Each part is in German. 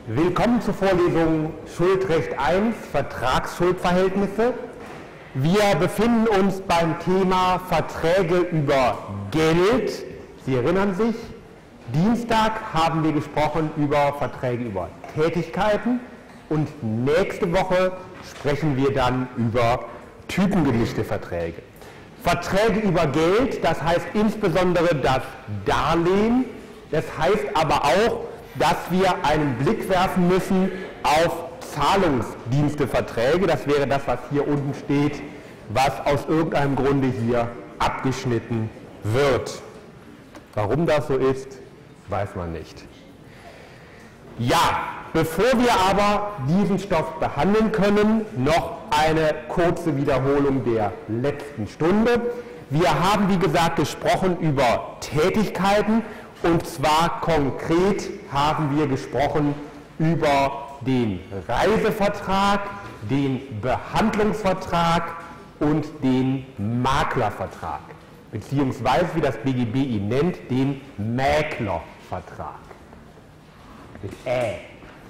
Willkommen zur Vorlesung Schuldrecht 1, Vertragsschuldverhältnisse. Wir befinden uns beim Thema Verträge über Geld. Sie erinnern sich, Dienstag haben wir gesprochen über Verträge über Tätigkeiten und nächste Woche sprechen wir dann über typengemischte Verträge. Verträge über Geld, das heißt insbesondere das Darlehen, das heißt aber auch, dass wir einen Blick werfen müssen auf Zahlungsdiensteverträge. Das wäre das, was hier unten steht, was aus irgendeinem Grunde hier abgeschnitten wird. Warum das so ist, weiß man nicht. Ja, bevor wir aber diesen Stoff behandeln können, noch eine kurze Wiederholung der letzten Stunde. Wir haben, wie gesagt, gesprochen über Tätigkeiten. Und zwar konkret haben wir gesprochen über den Reisevertrag, den Behandlungsvertrag und den Maklervertrag, beziehungsweise, wie das BGB ihn nennt, den Mäklervertrag. Mit Ä.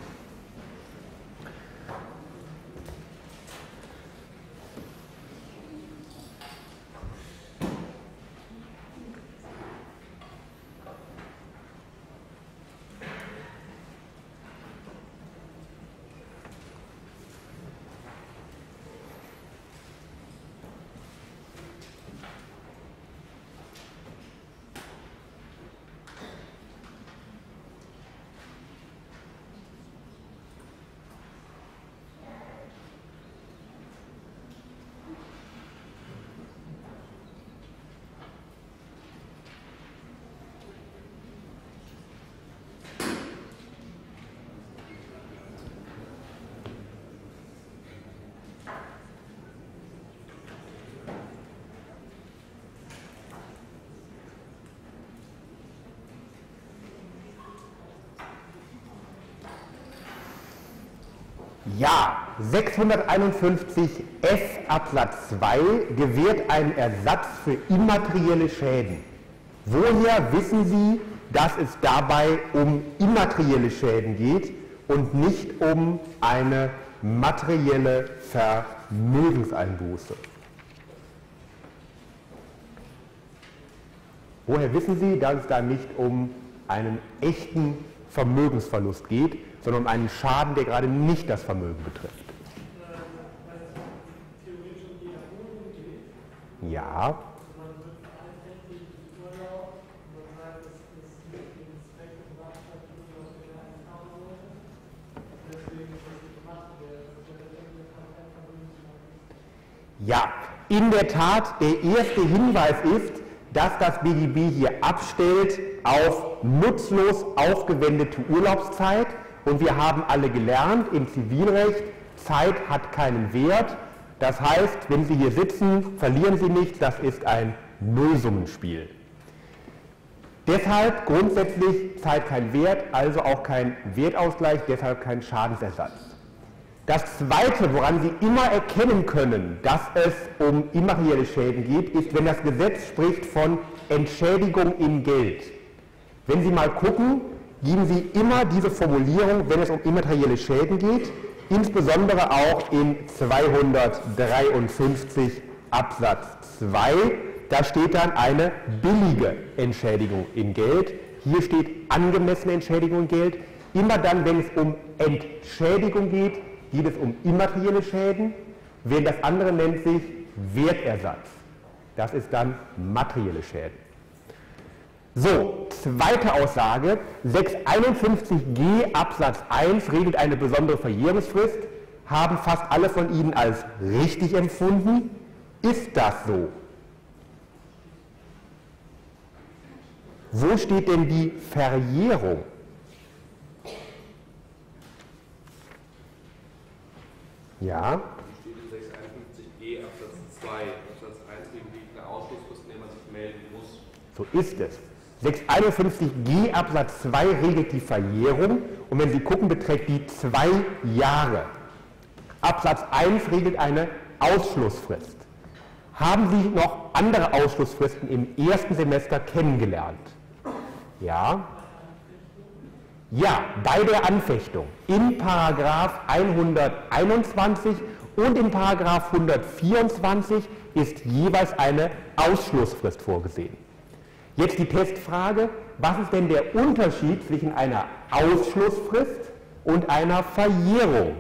Ja, 651 F Absatz 2 gewährt einen Ersatz für immaterielle Schäden. Woher wissen Sie, dass es dabei um immaterielle Schäden geht und nicht um eine materielle Vermögenseinbuße? Woher wissen Sie, dass es da nicht um einen echten Vermögensverlust geht, sondern um einen Schaden, der gerade nicht das Vermögen betrifft? Ja. Ja, in der Tat, der erste Hinweis ist, dass das BGB hier abstellt auf nutzlos aufgewendete Urlaubszeit. Und wir haben alle gelernt, im Zivilrecht, Zeit hat keinen Wert. Das heißt, wenn Sie hier sitzen, verlieren Sie nichts, das ist ein Nullsummenspiel. Deshalb grundsätzlich Zeit kein Wert, also auch kein Wertausgleich, deshalb kein Schadensersatz. Das Zweite, woran Sie immer erkennen können, dass es um immaterielle Schäden geht, ist, wenn das Gesetz spricht von Entschädigung in Geld. Wenn Sie mal gucken, geben Sie immer diese Formulierung, wenn es um immaterielle Schäden geht, insbesondere auch in 253 Absatz 2, da steht dann eine billige Entschädigung in Geld. Hier steht angemessene Entschädigung in Geld. Immer dann, wenn es um Entschädigung geht es um immaterielle Schäden, während das andere nennt sich Wertersatz. Das ist dann materielle Schäden. So, zweite Aussage, 651g Absatz 1 regelt eine besondere Verjährungsfrist, haben fast alle von Ihnen als richtig empfunden. Ist das so? Wo steht denn die Verjährung? Ja? Steht in 651g Absatz 2, Absatz 1 regelt eine Ausschlussfrist, in der man sich melden muss. So ist es. 651g Absatz 2 regelt die Verjährung und wenn Sie gucken, beträgt die 2 Jahre. Absatz 1 regelt eine Ausschlussfrist. Haben Sie noch andere Ausschlussfristen im ersten Semester kennengelernt? Ja? Ja, bei der Anfechtung in Paragraph 121 und in Paragraph 124 ist jeweils eine Ausschlussfrist vorgesehen. Jetzt die Testfrage, was ist denn der Unterschied zwischen einer Ausschlussfrist und einer Verjährung?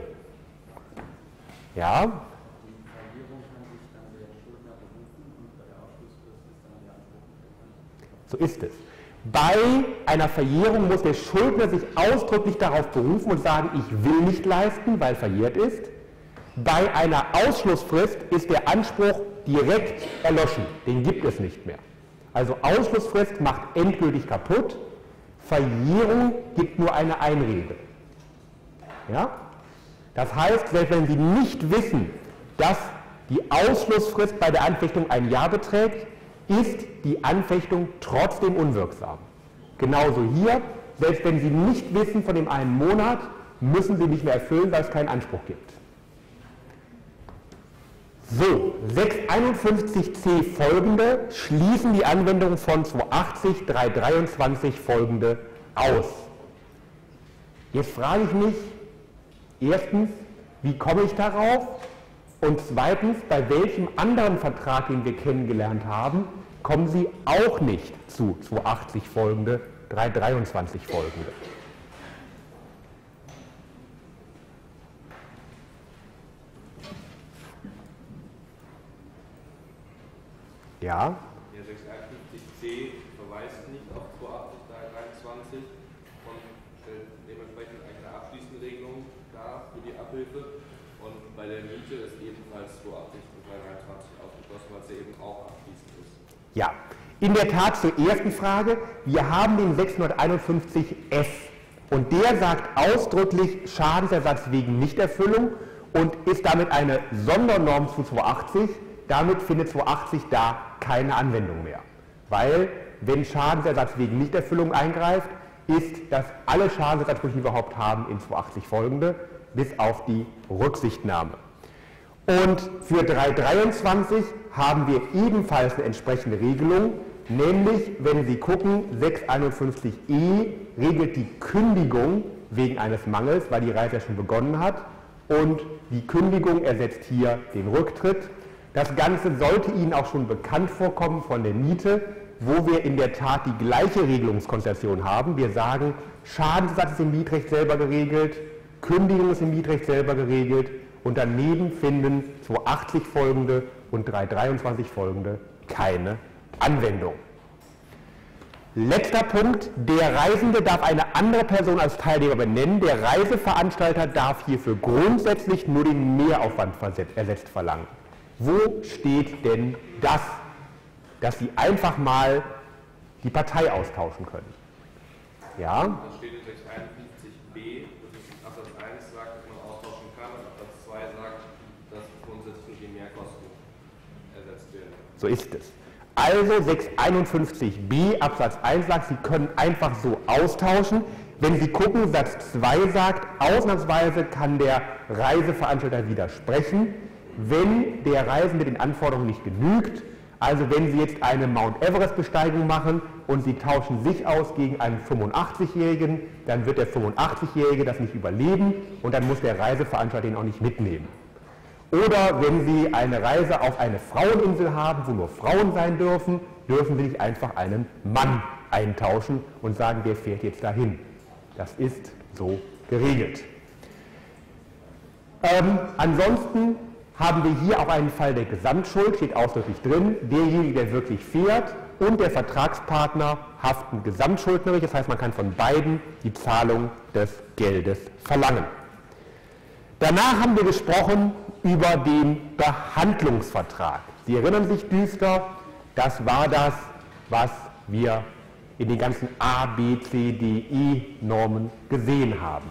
Ja? Die Verjährung kann sich dann der Schuldner berufen und bei der Ausschlussfrist ist dann die Anspruch. So ist es. Bei einer Verjährung muss der Schuldner sich ausdrücklich darauf berufen und sagen, ich will nicht leisten, weil verjährt ist. Bei einer Ausschlussfrist ist der Anspruch direkt erloschen, den gibt es nicht mehr. Also Ausschlussfrist macht endgültig kaputt, Verjährung gibt nur eine Einrede. Ja? Das heißt, selbst wenn Sie nicht wissen, dass die Ausschlussfrist bei der Anfechtung ein Jahr beträgt, ist die Anfechtung trotzdem unwirksam. Genauso hier, selbst wenn Sie nicht wissen von dem einen Monat, müssen Sie nicht mehr erfüllen, weil es keinen Anspruch gibt. So, 651c folgende schließen die Anwendung von 280, 323 folgende aus. Jetzt frage ich mich, erstens, wie komme ich darauf? Und zweitens, bei welchem anderen Vertrag, den wir kennengelernt haben, kommen Sie auch nicht zu 280 folgende, 323 folgende. Ja? Der 651c verweist nicht auf 280, 323 und stellt dementsprechend eine abschließende Regelung dar für die Abhilfe. Und bei der Miete ist ebenfalls 280 und 323 ausgeschlossen, weil es ja eben auch abschließend ist. Ja, in der Tat zur ersten Frage. Wir haben den 651f und der sagt ausdrücklich Schadensersatz wegen Nichterfüllung und ist damit eine Sondernorm zu 280. Damit findet 280 da keine Anwendung mehr, weil wenn Schadensersatz wegen Nichterfüllung eingreift, ist das alle Schadensersatzansprüche, die wir überhaupt haben, in 280 folgende, bis auf die Rücksichtnahme. Und für 323 haben wir ebenfalls eine entsprechende Regelung, nämlich, wenn Sie gucken, 651e regelt die Kündigung wegen eines Mangels, weil die Reise ja schon begonnen hat, und die Kündigung ersetzt hier den Rücktritt. Das Ganze sollte Ihnen auch schon bekannt vorkommen von der Miete, wo wir in der Tat die gleiche Regelungskonstellation haben. Wir sagen, Schadensersatz ist im Mietrecht selber geregelt, Kündigung ist im Mietrecht selber geregelt und daneben finden 280 folgende und 323 folgende keine Anwendung. Letzter Punkt, der Reisende darf eine andere Person als Teilnehmer benennen. Der Reiseveranstalter darf hierfür grundsätzlich nur den Mehraufwand ersetzt verlangen. Wo steht denn das, dass Sie einfach mal die Partei austauschen können? Ja? Das steht in 651b, das Absatz 1 sagt, dass man austauschen kann, und Absatz 2 sagt, dass grundsätzlich die Mehrkosten ersetzt werden. So ist es. Also 651b Absatz 1 sagt, Sie können einfach so austauschen. Wenn Sie gucken, Satz 2 sagt, ausnahmsweise kann der Reiseveranstalter widersprechen, wenn der Reisende den Anforderungen nicht genügt. Also wenn Sie jetzt eine Mount Everest-Besteigung machen und Sie tauschen sich aus gegen einen 85-Jährigen, dann wird der 85-Jährige das nicht überleben und dann muss der Reiseveranstalter ihn auch nicht mitnehmen. Oder wenn Sie eine Reise auf eine Fraueninsel haben, wo nur Frauen sein dürfen, dürfen Sie nicht einfach einen Mann eintauschen und sagen, der fährt jetzt dahin. Das ist so geregelt. Ansonsten haben wir hier auch einen Fall der Gesamtschuld, steht ausdrücklich drin. Derjenige, der wirklich fährt und der Vertragspartner haften gesamtschuldnerisch. Das heißt, man kann von beiden die Zahlung des Geldes verlangen. Danach haben wir gesprochen über den Behandlungsvertrag. Sie erinnern sich düster, das war das, was wir in den ganzen A, B, C, D, E-Normen gesehen haben.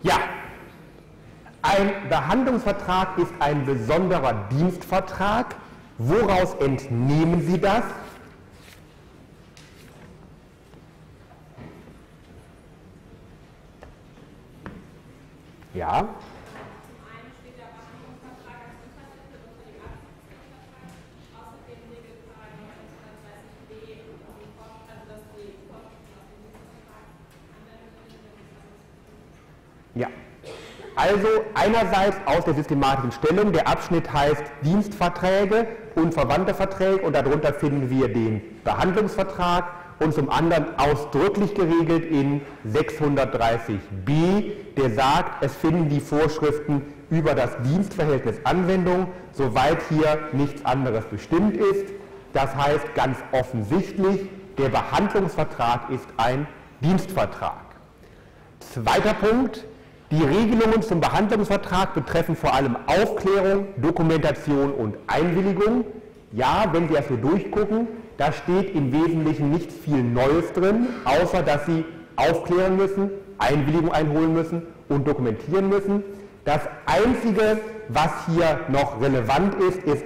Ja, ein Behandlungsvertrag ist ein besonderer Dienstvertrag. Woraus entnehmen Sie das? Ja. Ja, also einerseits aus der systematischen Stellung, der Abschnitt heißt Dienstverträge und verwandte Verträge und darunter finden wir den Behandlungsvertrag und zum anderen ausdrücklich geregelt in 630b, der sagt, es finden die Vorschriften über das Dienstverhältnis Anwendung, soweit hier nichts anderes bestimmt ist. Das heißt ganz offensichtlich, der Behandlungsvertrag ist ein Dienstvertrag. Zweiter Punkt. Die Regelungen zum Behandlungsvertrag betreffen vor allem Aufklärung, Dokumentation und Einwilligung. Ja, wenn Sie das so durchgucken, da steht im Wesentlichen nichts viel Neues drin, außer dass Sie aufklären müssen, Einwilligung einholen müssen und dokumentieren müssen. Das Einzige, was hier noch relevant ist, ist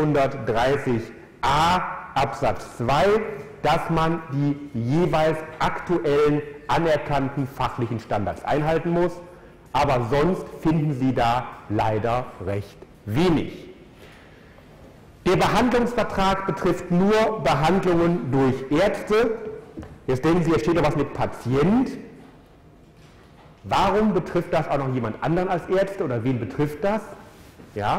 630a Absatz 2, dass man die jeweils aktuellen anerkannten fachlichen Standards einhalten muss. Aber sonst finden Sie da leider recht wenig. Der Behandlungsvertrag betrifft nur Behandlungen durch Ärzte. Jetzt denken Sie, hier steht doch was mit Patient. Warum betrifft das auch noch jemand anderen als Ärzte oder wen betrifft das? Ja?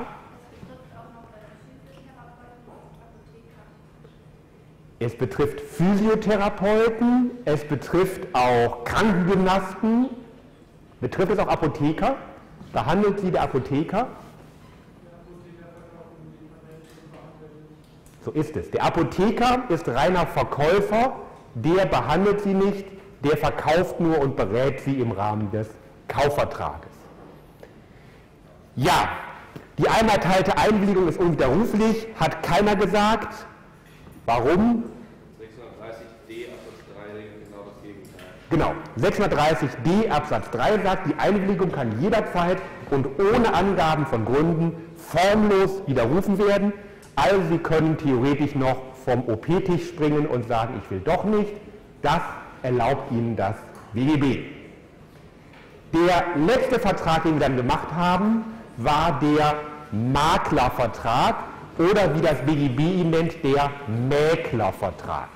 Es betrifft Physiotherapeuten, es betrifft auch Krankengymnasten. Betrifft es auch Apotheker? Behandelt sie der Apotheker? So ist es. Der Apotheker ist reiner Verkäufer, der behandelt sie nicht, der verkauft nur und berät sie im Rahmen des Kaufvertrages. Ja, die einmal erteilte Einwilligung ist unwiderruflich, hat keiner gesagt. Warum? 630d Absatz 3 regelt genau das Gegenteil. Genau, 630d Absatz 3 sagt, die Einwilligung kann jederzeit und ohne Angaben von Gründen formlos widerrufen werden. Also Sie können theoretisch noch vom OP-Tisch springen und sagen, ich will doch nicht. Das erlaubt Ihnen das BGB. Der letzte Vertrag, den wir dann gemacht haben, war der Maklervertrag oder wie das BGB ihn nennt, der Mäklervertrag.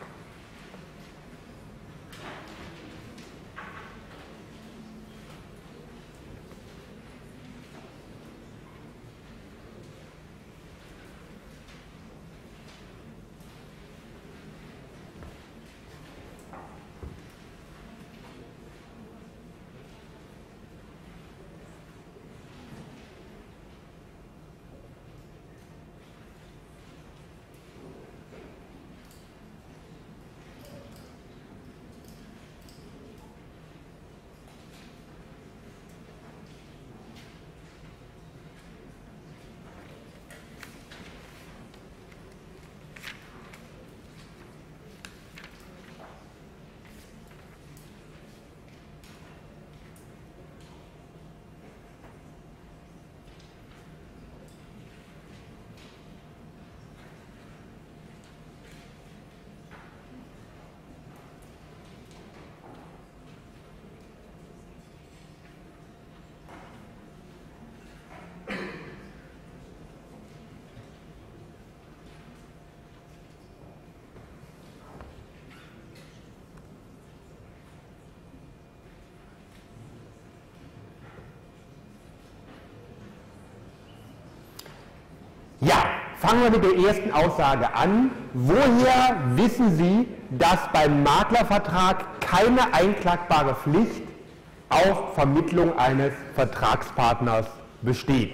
Ja, fangen wir mit der ersten Aussage an. Woher wissen Sie, dass beim Maklervertrag keine einklagbare Pflicht auf Vermittlung eines Vertragspartners besteht?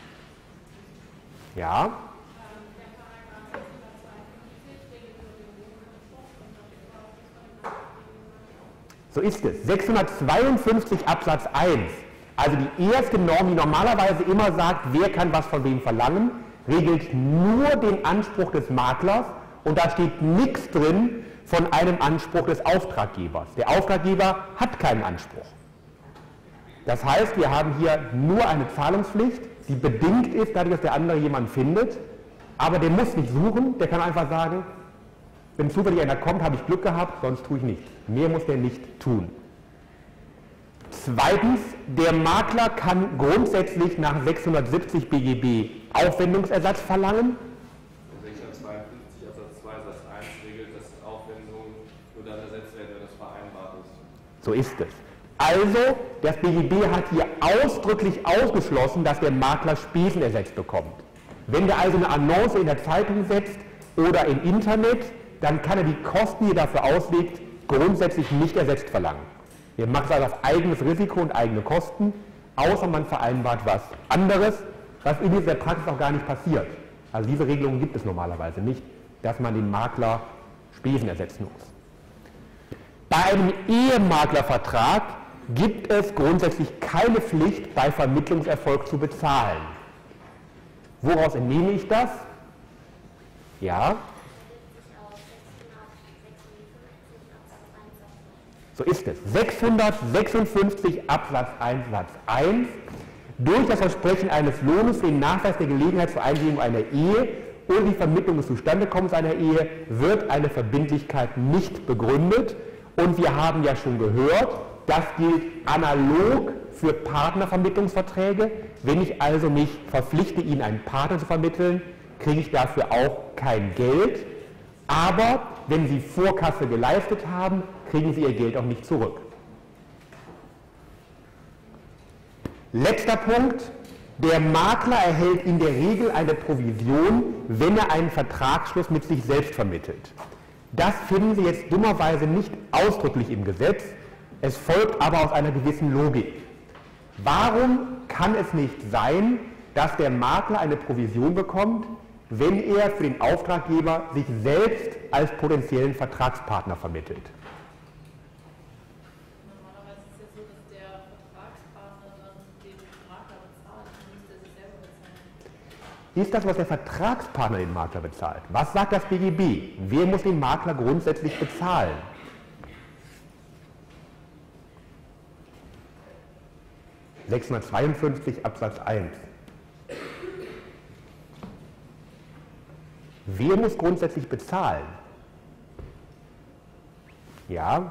Ja? So ist es. 652 Absatz 1, also die erste Norm, die normalerweise immer sagt, wer kann was von wem verlangen, regelt nur den Anspruch des Maklers und da steht nichts drin von einem Anspruch des Auftraggebers. Der Auftraggeber hat keinen Anspruch. Das heißt, wir haben hier nur eine Zahlungspflicht, die bedingt ist, dadurch, dass der andere jemanden findet, aber der muss nicht suchen, der kann einfach sagen, wenn zufällig einer kommt, habe ich Glück gehabt, sonst tue ich nichts. Mehr muss der nicht tun. Zweitens, der Makler kann grundsätzlich nach 670 BGB Aufwendungsersatz verlangen. 652 Absatz 2 Satz 1 regelt, dass Aufwendungen nur dann ersetzt werden, wenn das vereinbart ist. So ist es. Also, das BGB hat hier ausdrücklich ausgeschlossen, dass der Makler Spesen ersetzt bekommt. Wenn der also eine Annonce in der Zeitung setzt oder im Internet, dann kann er die Kosten, die er dafür auslegt, grundsätzlich nicht ersetzt verlangen. Er macht es also auf eigenes Risiko und eigene Kosten, außer man vereinbart was anderes, was in dieser Praxis auch gar nicht passiert. Also diese Regelungen gibt es normalerweise nicht, dass man den Makler Spesen ersetzen muss. Bei einem Ehemaklervertrag gibt es grundsätzlich keine Pflicht, bei Vermittlungserfolg zu bezahlen. Woraus entnehme ich das? Ja. So ist es. 656 Absatz 1 Satz 1. Durch das Versprechen eines Lohnes für den Nachweis der Gelegenheit zur Einlegung einer Ehe oder die Vermittlung des Zustandekommens einer Ehe wird eine Verbindlichkeit nicht begründet. Und wir haben ja schon gehört, das gilt analog für Partnervermittlungsverträge. Wenn ich also mich verpflichte, Ihnen einen Partner zu vermitteln, kriege ich dafür auch kein Geld. Aber wenn Sie Vorkasse geleistet haben, kriegen Sie Ihr Geld auch nicht zurück. Letzter Punkt. Der Makler erhält in der Regel eine Provision, wenn er einen Vertragsschluss mit sich selbst vermittelt. Das finden Sie jetzt dummerweise nicht ausdrücklich im Gesetz, es folgt aber aus einer gewissen Logik. Warum kann es nicht sein, dass der Makler eine Provision bekommt, wenn er für den Auftraggeber sich selbst als potenziellen Vertragspartner vermittelt? Normalerweise ist es ja so, dass der Vertragspartner dann den Makler bezahlt, dann müsste er sich selber bezahlen. Ist das, was der Vertragspartner den Makler bezahlt? Was sagt das BGB? Wer muss den Makler grundsätzlich bezahlen? § 652 Absatz 1. Wer muss grundsätzlich bezahlen? Ja?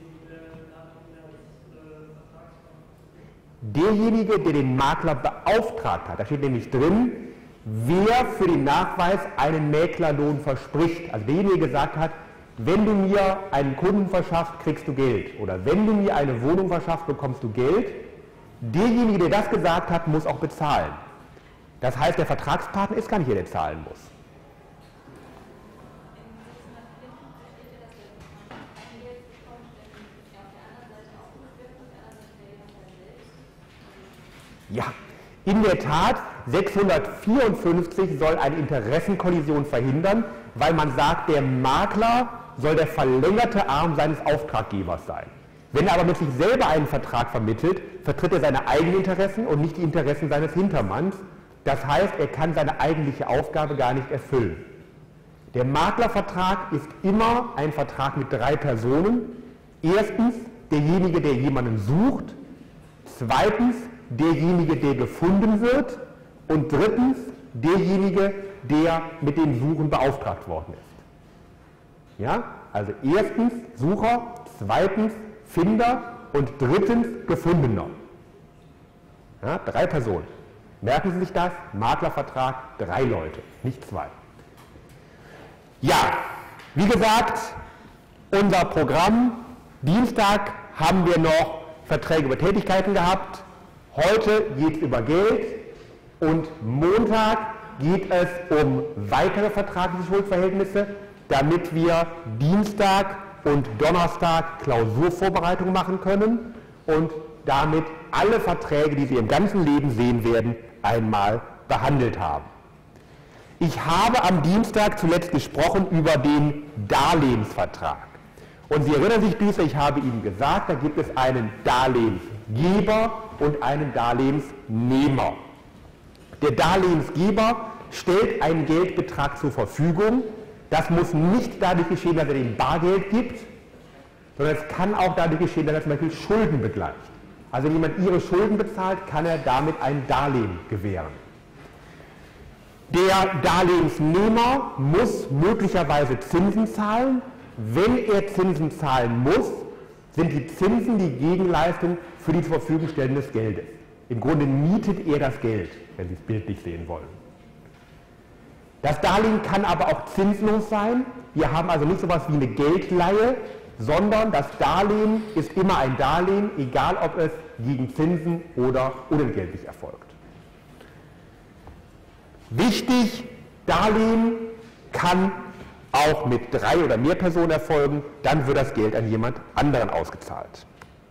Derjenige, der den Makler beauftragt hat. Da steht nämlich drin, wer für den Nachweis einen Mäklerlohn verspricht. Also derjenige gesagt hat, wenn du mir einen Kunden verschaffst, kriegst du Geld. Oder wenn du mir eine Wohnung verschaffst, bekommst du Geld. Derjenige, der das gesagt hat, muss auch bezahlen. Das heißt, der Vertragspartner ist gar nicht der, der zahlen muss. Ja, in der Tat, 654 soll eine Interessenkollision verhindern, weil man sagt, der Makler soll der verlängerte Arm seines Auftraggebers sein. Wenn er aber mit sich selber einen Vertrag vermittelt, vertritt er seine eigenen Interessen und nicht die Interessen seines Hintermanns. Das heißt, er kann seine eigentliche Aufgabe gar nicht erfüllen. Der Maklervertrag ist immer ein Vertrag mit 3 Personen. Erstens derjenige, der jemanden sucht. Zweitens derjenige, der gefunden wird. Und drittens derjenige, der mit dem Suchen beauftragt worden ist. Ja? Also erstens Sucher, zweitens Finder und drittens Gefundener. Ja, 3 Personen. Merken Sie sich das? Maklervertrag, 3 Leute, nicht 2. Ja, wie gesagt, unser Programm. Dienstag haben wir noch Verträge über Tätigkeiten gehabt. Heute geht es über Geld. Und Montag geht es um weitere vertragliche Schuldverhältnisse, damit wir Dienstag und Donnerstag Klausurvorbereitung machen können und damit alle Verträge, die Sie im ganzen Leben sehen werden, einmal behandelt haben. Ich habe am Dienstag zuletzt gesprochen über den Darlehensvertrag. Und Sie erinnern sich bisher, ich habe Ihnen gesagt, da gibt es einen Darlehensgeber und einen Darlehensnehmer. Der Darlehensgeber stellt einen Geldbetrag zur Verfügung. Das muss nicht dadurch geschehen, dass er den Bargeld gibt, sondern es kann auch dadurch geschehen, dass er zum Beispiel Schulden begleicht. Also wenn jemand Ihre Schulden bezahlt, kann er damit ein Darlehen gewähren. Der Darlehensnehmer muss möglicherweise Zinsen zahlen. Wenn er Zinsen zahlen muss, sind die Zinsen die Gegenleistung für die zur Verfügung Stellen des Geldes. Im Grunde mietet er das Geld, wenn Sie es bildlich sehen wollen. Das Darlehen kann aber auch zinslos sein. Wir haben also nicht so etwas wie eine Geldleihe, sondern das Darlehen ist immer ein Darlehen, egal ob es gegen Zinsen oder unentgeltlich erfolgt. Wichtig, Darlehen kann auch mit 3 oder mehr Personen erfolgen, dann wird das Geld an jemand anderen ausgezahlt.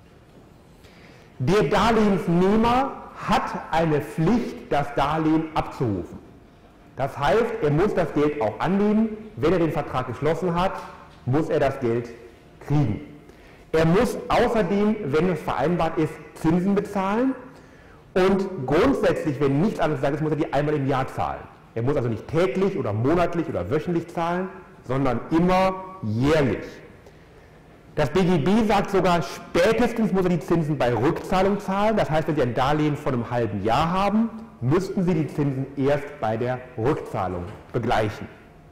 Der Darlehensnehmer hat eine Pflicht, das Darlehen abzurufen. Das heißt, er muss das Geld auch annehmen. Wenn er den Vertrag geschlossen hat, muss er das Geld kriegen. Er muss außerdem, wenn es vereinbart ist, Zinsen bezahlen. Und grundsätzlich, wenn nichts anderes gesagt ist, muss er die einmal im Jahr zahlen. Er muss also nicht täglich oder monatlich oder wöchentlich zahlen, sondern immer jährlich. Das BGB sagt sogar, spätestens muss er die Zinsen bei Rückzahlung zahlen. Das heißt, wenn Sie ein Darlehen von einem halben Jahr haben, müssten Sie die Zinsen erst bei der Rückzahlung begleichen.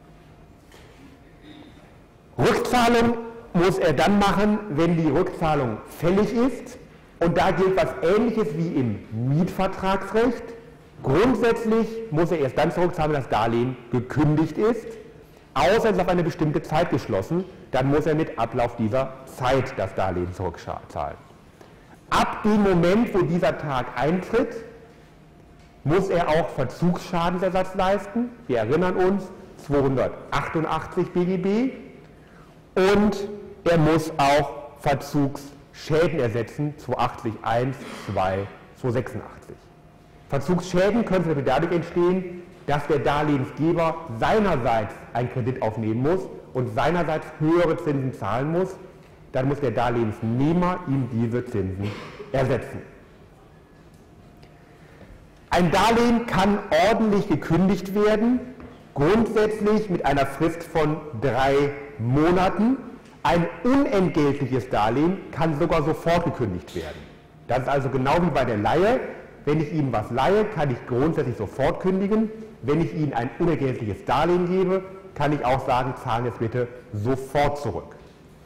Rückzahlung muss er dann machen, wenn die Rückzahlung fällig ist. Und da gilt was Ähnliches wie im Mietvertragsrecht. Grundsätzlich muss er erst dann zurückzahlen, wenn das Darlehen gekündigt ist, außer es ist auf eine bestimmte Zeit geschlossen, dann muss er mit Ablauf dieser Zeit das Darlehen zurückzahlen. Ab dem Moment, wo dieser Tag eintritt, muss er auch Verzugsschadensersatz leisten. Wir erinnern uns, 288 BGB. Und er muss auch Verzugsschäden ersetzen, 280.1, 2, 286. Verzugsschäden können zum Beispiel dadurch entstehen, dass der Darlehensgeber seinerseits einen Kredit aufnehmen muss und seinerseits höhere Zinsen zahlen muss. Dann muss der Darlehensnehmer ihm diese Zinsen ersetzen. Ein Darlehen kann ordentlich gekündigt werden, grundsätzlich mit einer Frist von 3 Monaten. Ein unentgeltliches Darlehen kann sogar sofort gekündigt werden. Das ist also genau wie bei der Leihe. Wenn ich Ihnen was leihe, kann ich grundsätzlich sofort kündigen. Wenn ich Ihnen ein unentgeltliches Darlehen gebe, kann ich auch sagen, zahlen jetzt bitte sofort zurück.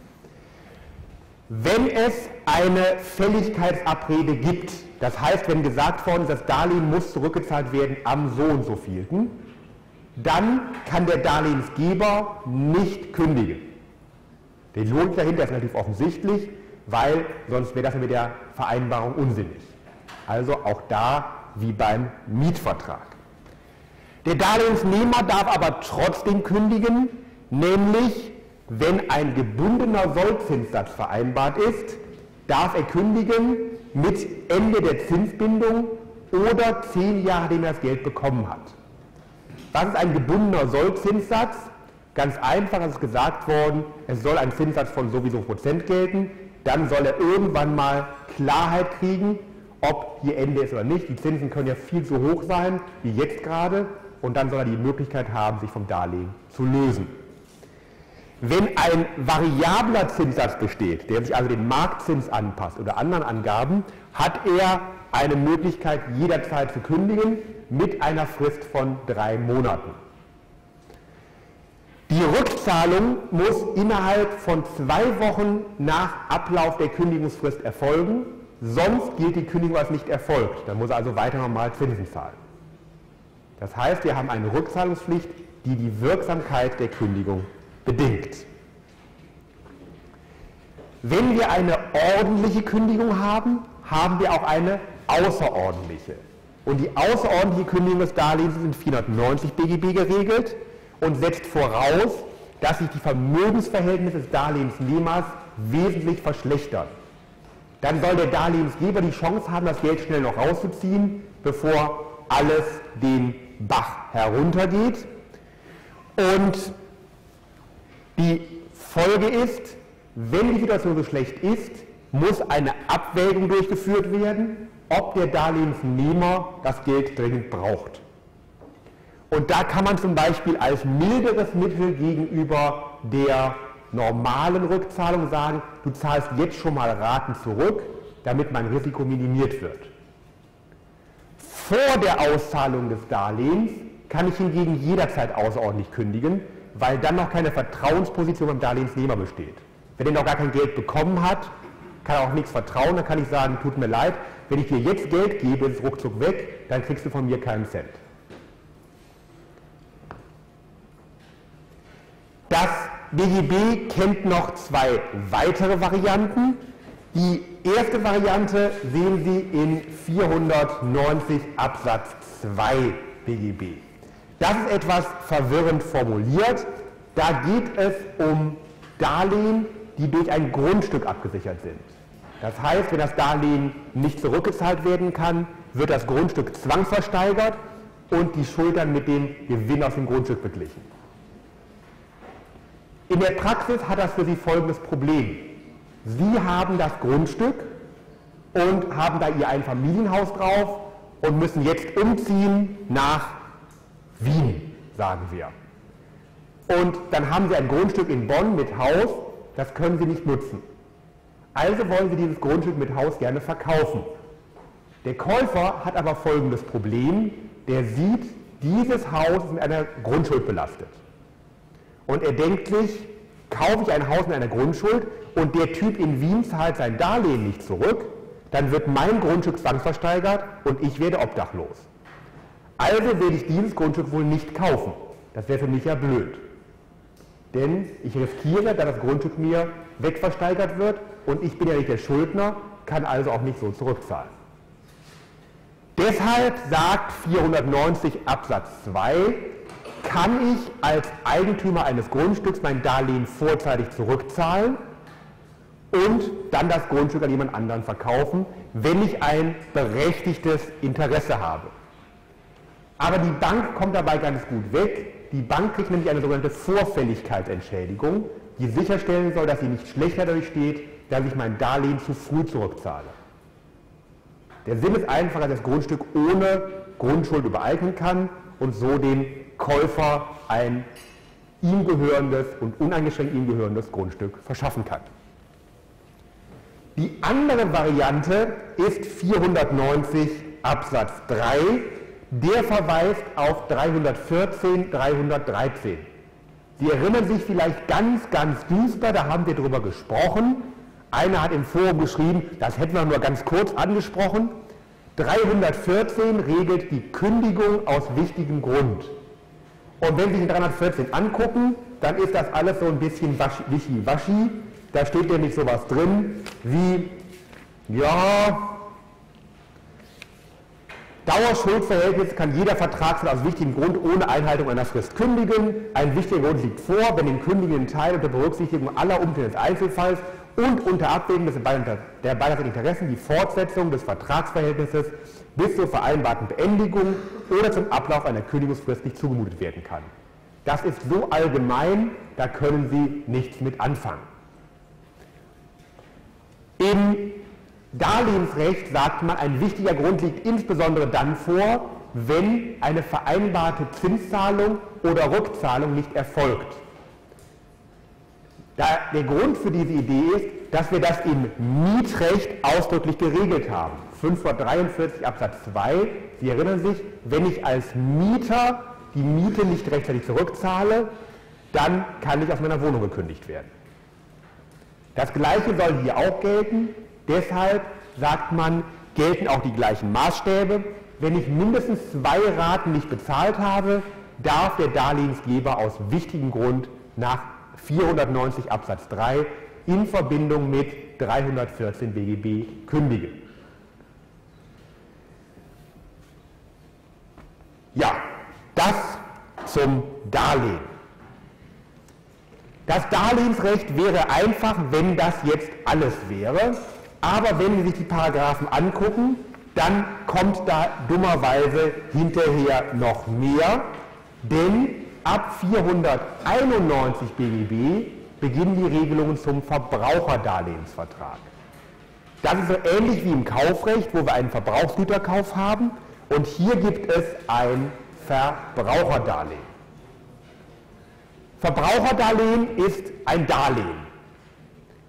Wenn es eine Fälligkeitsabrede gibt, das heißt, wenn gesagt worden ist, das Darlehen muss zurückgezahlt werden am so und so vielten, dann kann der Darlehensgeber nicht kündigen. Die Logik dahinter ist relativ offensichtlich, weil sonst wäre das mit der Vereinbarung unsinnig. Also auch da wie beim Mietvertrag. Der Darlehensnehmer darf aber trotzdem kündigen, nämlich wenn ein gebundener Sollzinssatz vereinbart ist, darf er kündigen mit Ende der Zinsbindung oder 10 Jahre, nachdem er das Geld bekommen hat. Was ist ein gebundener Sollzinssatz? Ganz einfach, es ist gesagt worden, es soll ein Zinssatz von sowieso Prozent gelten, dann soll er irgendwann mal Klarheit kriegen, ob hier Ende ist oder nicht. Die Zinsen können ja viel zu hoch sein, wie jetzt gerade, und dann soll er die Möglichkeit haben, sich vom Darlehen zu lösen. Wenn ein variabler Zinssatz besteht, der sich also dem Marktzins anpasst oder anderen Angaben, hat er eine Möglichkeit, jederzeit zu kündigen mit einer Frist von 3 Monaten. Die Rückzahlung muss innerhalb von 2 Wochen nach Ablauf der Kündigungsfrist erfolgen, sonst gilt die Kündigung als nicht erfolgt. Dann muss er also weiter normal Zinsen zahlen. Das heißt, wir haben eine Rückzahlungspflicht, die die Wirksamkeit der Kündigung bedingt. Wenn wir eine ordentliche Kündigung haben, haben wir auch eine außerordentliche. Und die außerordentliche Kündigung des Darlehens ist in 490 BGB geregelt und setzt voraus, dass sich die Vermögensverhältnisse des Darlehensnehmers wesentlich verschlechtern. Dann soll der Darlehensgeber die Chance haben, das Geld schnell noch rauszuziehen, bevor alles den Bach heruntergeht. Und die Folge ist, wenn die Situation so schlecht ist, muss eine Abwägung durchgeführt werden, ob der Darlehensnehmer das Geld dringend braucht. Und da kann man zum Beispiel als milderes Mittel gegenüber der normalen Rückzahlung sagen, du zahlst jetzt schon mal Raten zurück, damit mein Risiko minimiert wird. Vor der Auszahlung des Darlehens kann ich hingegen jederzeit außerordentlich kündigen, weil dann noch keine Vertrauensposition beim Darlehensnehmer besteht. Wenn er noch gar kein Geld bekommen hat, kann er auch nichts vertrauen, dann kann ich sagen, tut mir leid, wenn ich dir jetzt Geld gebe, ist es ruckzuck weg, dann kriegst du von mir keinen Cent. Das BGB kennt noch zwei weitere Varianten. Die erste Variante sehen Sie in 490 Absatz 2 BGB. Das ist etwas verwirrend formuliert. Da geht es um Darlehen, die durch ein Grundstück abgesichert sind. Das heißt, wenn das Darlehen nicht zurückgezahlt werden kann, wird das Grundstück zwangsversteigert und die Schuld dann mit dem Gewinn aus dem Grundstück beglichen. In der Praxis hat das für Sie folgendes Problem. Sie haben das Grundstück und haben da Ihr Einfamilienhaus drauf und müssen jetzt umziehen nach Wien, sagen wir. Und dann haben Sie ein Grundstück in Bonn mit Haus, das können Sie nicht nutzen. Also wollen Sie dieses Grundstück mit Haus gerne verkaufen. Der Käufer hat aber folgendes Problem, der sieht, dieses Haus ist mit einer Grundschuld belastet. Und er denkt sich, kaufe ich ein Haus mit einer Grundschuld und der Typ in Wien zahlt sein Darlehen nicht zurück, dann wird mein Grundstück zwangsversteigert und ich werde obdachlos. Also werde ich dieses Grundstück wohl nicht kaufen. Das wäre für mich ja blöd. Denn ich riskiere, dass das Grundstück mir wegversteigert wird und ich bin ja nicht der Schuldner, kann also auch nicht so zurückzahlen. Deshalb sagt 490 Absatz 2, kann ich als Eigentümer eines Grundstücks mein Darlehen vorzeitig zurückzahlen und dann das Grundstück an jemand anderen verkaufen, wenn ich ein berechtigtes Interesse habe. Aber die Bank kommt dabei ganz gut weg. Die Bank kriegt nämlich eine sogenannte Vorfälligkeitsentschädigung, die sicherstellen soll, dass sie nicht schlechter dadurch steht, dass ich mein Darlehen zu früh zurückzahle. Der Sinn ist einfach, dass ich das Grundstück ohne Grundschuld übereignen kann und so dem Käufer ein ihm gehörendes und uneingeschränkt ihm gehörendes Grundstück verschaffen kann. Die andere Variante ist 490 Absatz 3, der verweist auf 314, 313. Sie erinnern sich vielleicht ganz düster, da haben wir darüber gesprochen. Einer hat im Forum geschrieben, das hätten wir nur ganz kurz angesprochen. 314 regelt die Kündigung aus wichtigem Grund. Und wenn Sie sich den 314 angucken, dann ist das alles so ein bisschen wischiwaschi. Da steht nämlich sowas drin wie, ja, Dauerschuldverhältnis kann jeder Vertragsfall aus wichtigem Grund ohne Einhaltung einer Frist kündigen. Ein wichtiger Grund liegt vor, wenn den kündigenden Teil unter Berücksichtigung aller Umstände des Einzelfalls und unter Abwägung der beiderseitigen Interessen die Fortsetzung des Vertragsverhältnisses bis zur vereinbarten Beendigung oder zum Ablauf einer Kündigungsfrist nicht zugemutet werden kann. Das ist so allgemein, da können Sie nichts mit anfangen. Im Darlehensrecht sagt man, ein wichtiger Grund liegt insbesondere dann vor, wenn eine vereinbarte Zinszahlung oder Rückzahlung nicht erfolgt. Der Grund für diese Idee ist, dass wir das im Mietrecht ausdrücklich geregelt haben. 543 Absatz 2, Sie erinnern sich, wenn ich als Mieter die Miete nicht rechtzeitig zurückzahle, dann kann ich aus meiner Wohnung gekündigt werden. Das Gleiche soll hier auch gelten. Deshalb sagt man, gelten auch die gleichen Maßstäbe. Wenn ich mindestens 2 Raten nicht bezahlt habe, darf der Darlehensgeber aus wichtigem Grund nach 490 Absatz 3 in Verbindung mit 314 BGB kündigen. Ja, das zum Darlehen. Das Darlehensrecht wäre einfach, wenn das jetzt alles wäre. Aber wenn Sie sich die Paragraphen angucken, dann kommt da dummerweise hinterher noch mehr, denn ab 491 BGB beginnen die Regelungen zum Verbraucherdarlehensvertrag. Das ist so ähnlich wie im Kaufrecht, wo wir einen Verbrauchsgüterkauf haben, und hier gibt es ein Verbraucherdarlehen. Verbraucherdarlehen ist ein Darlehen.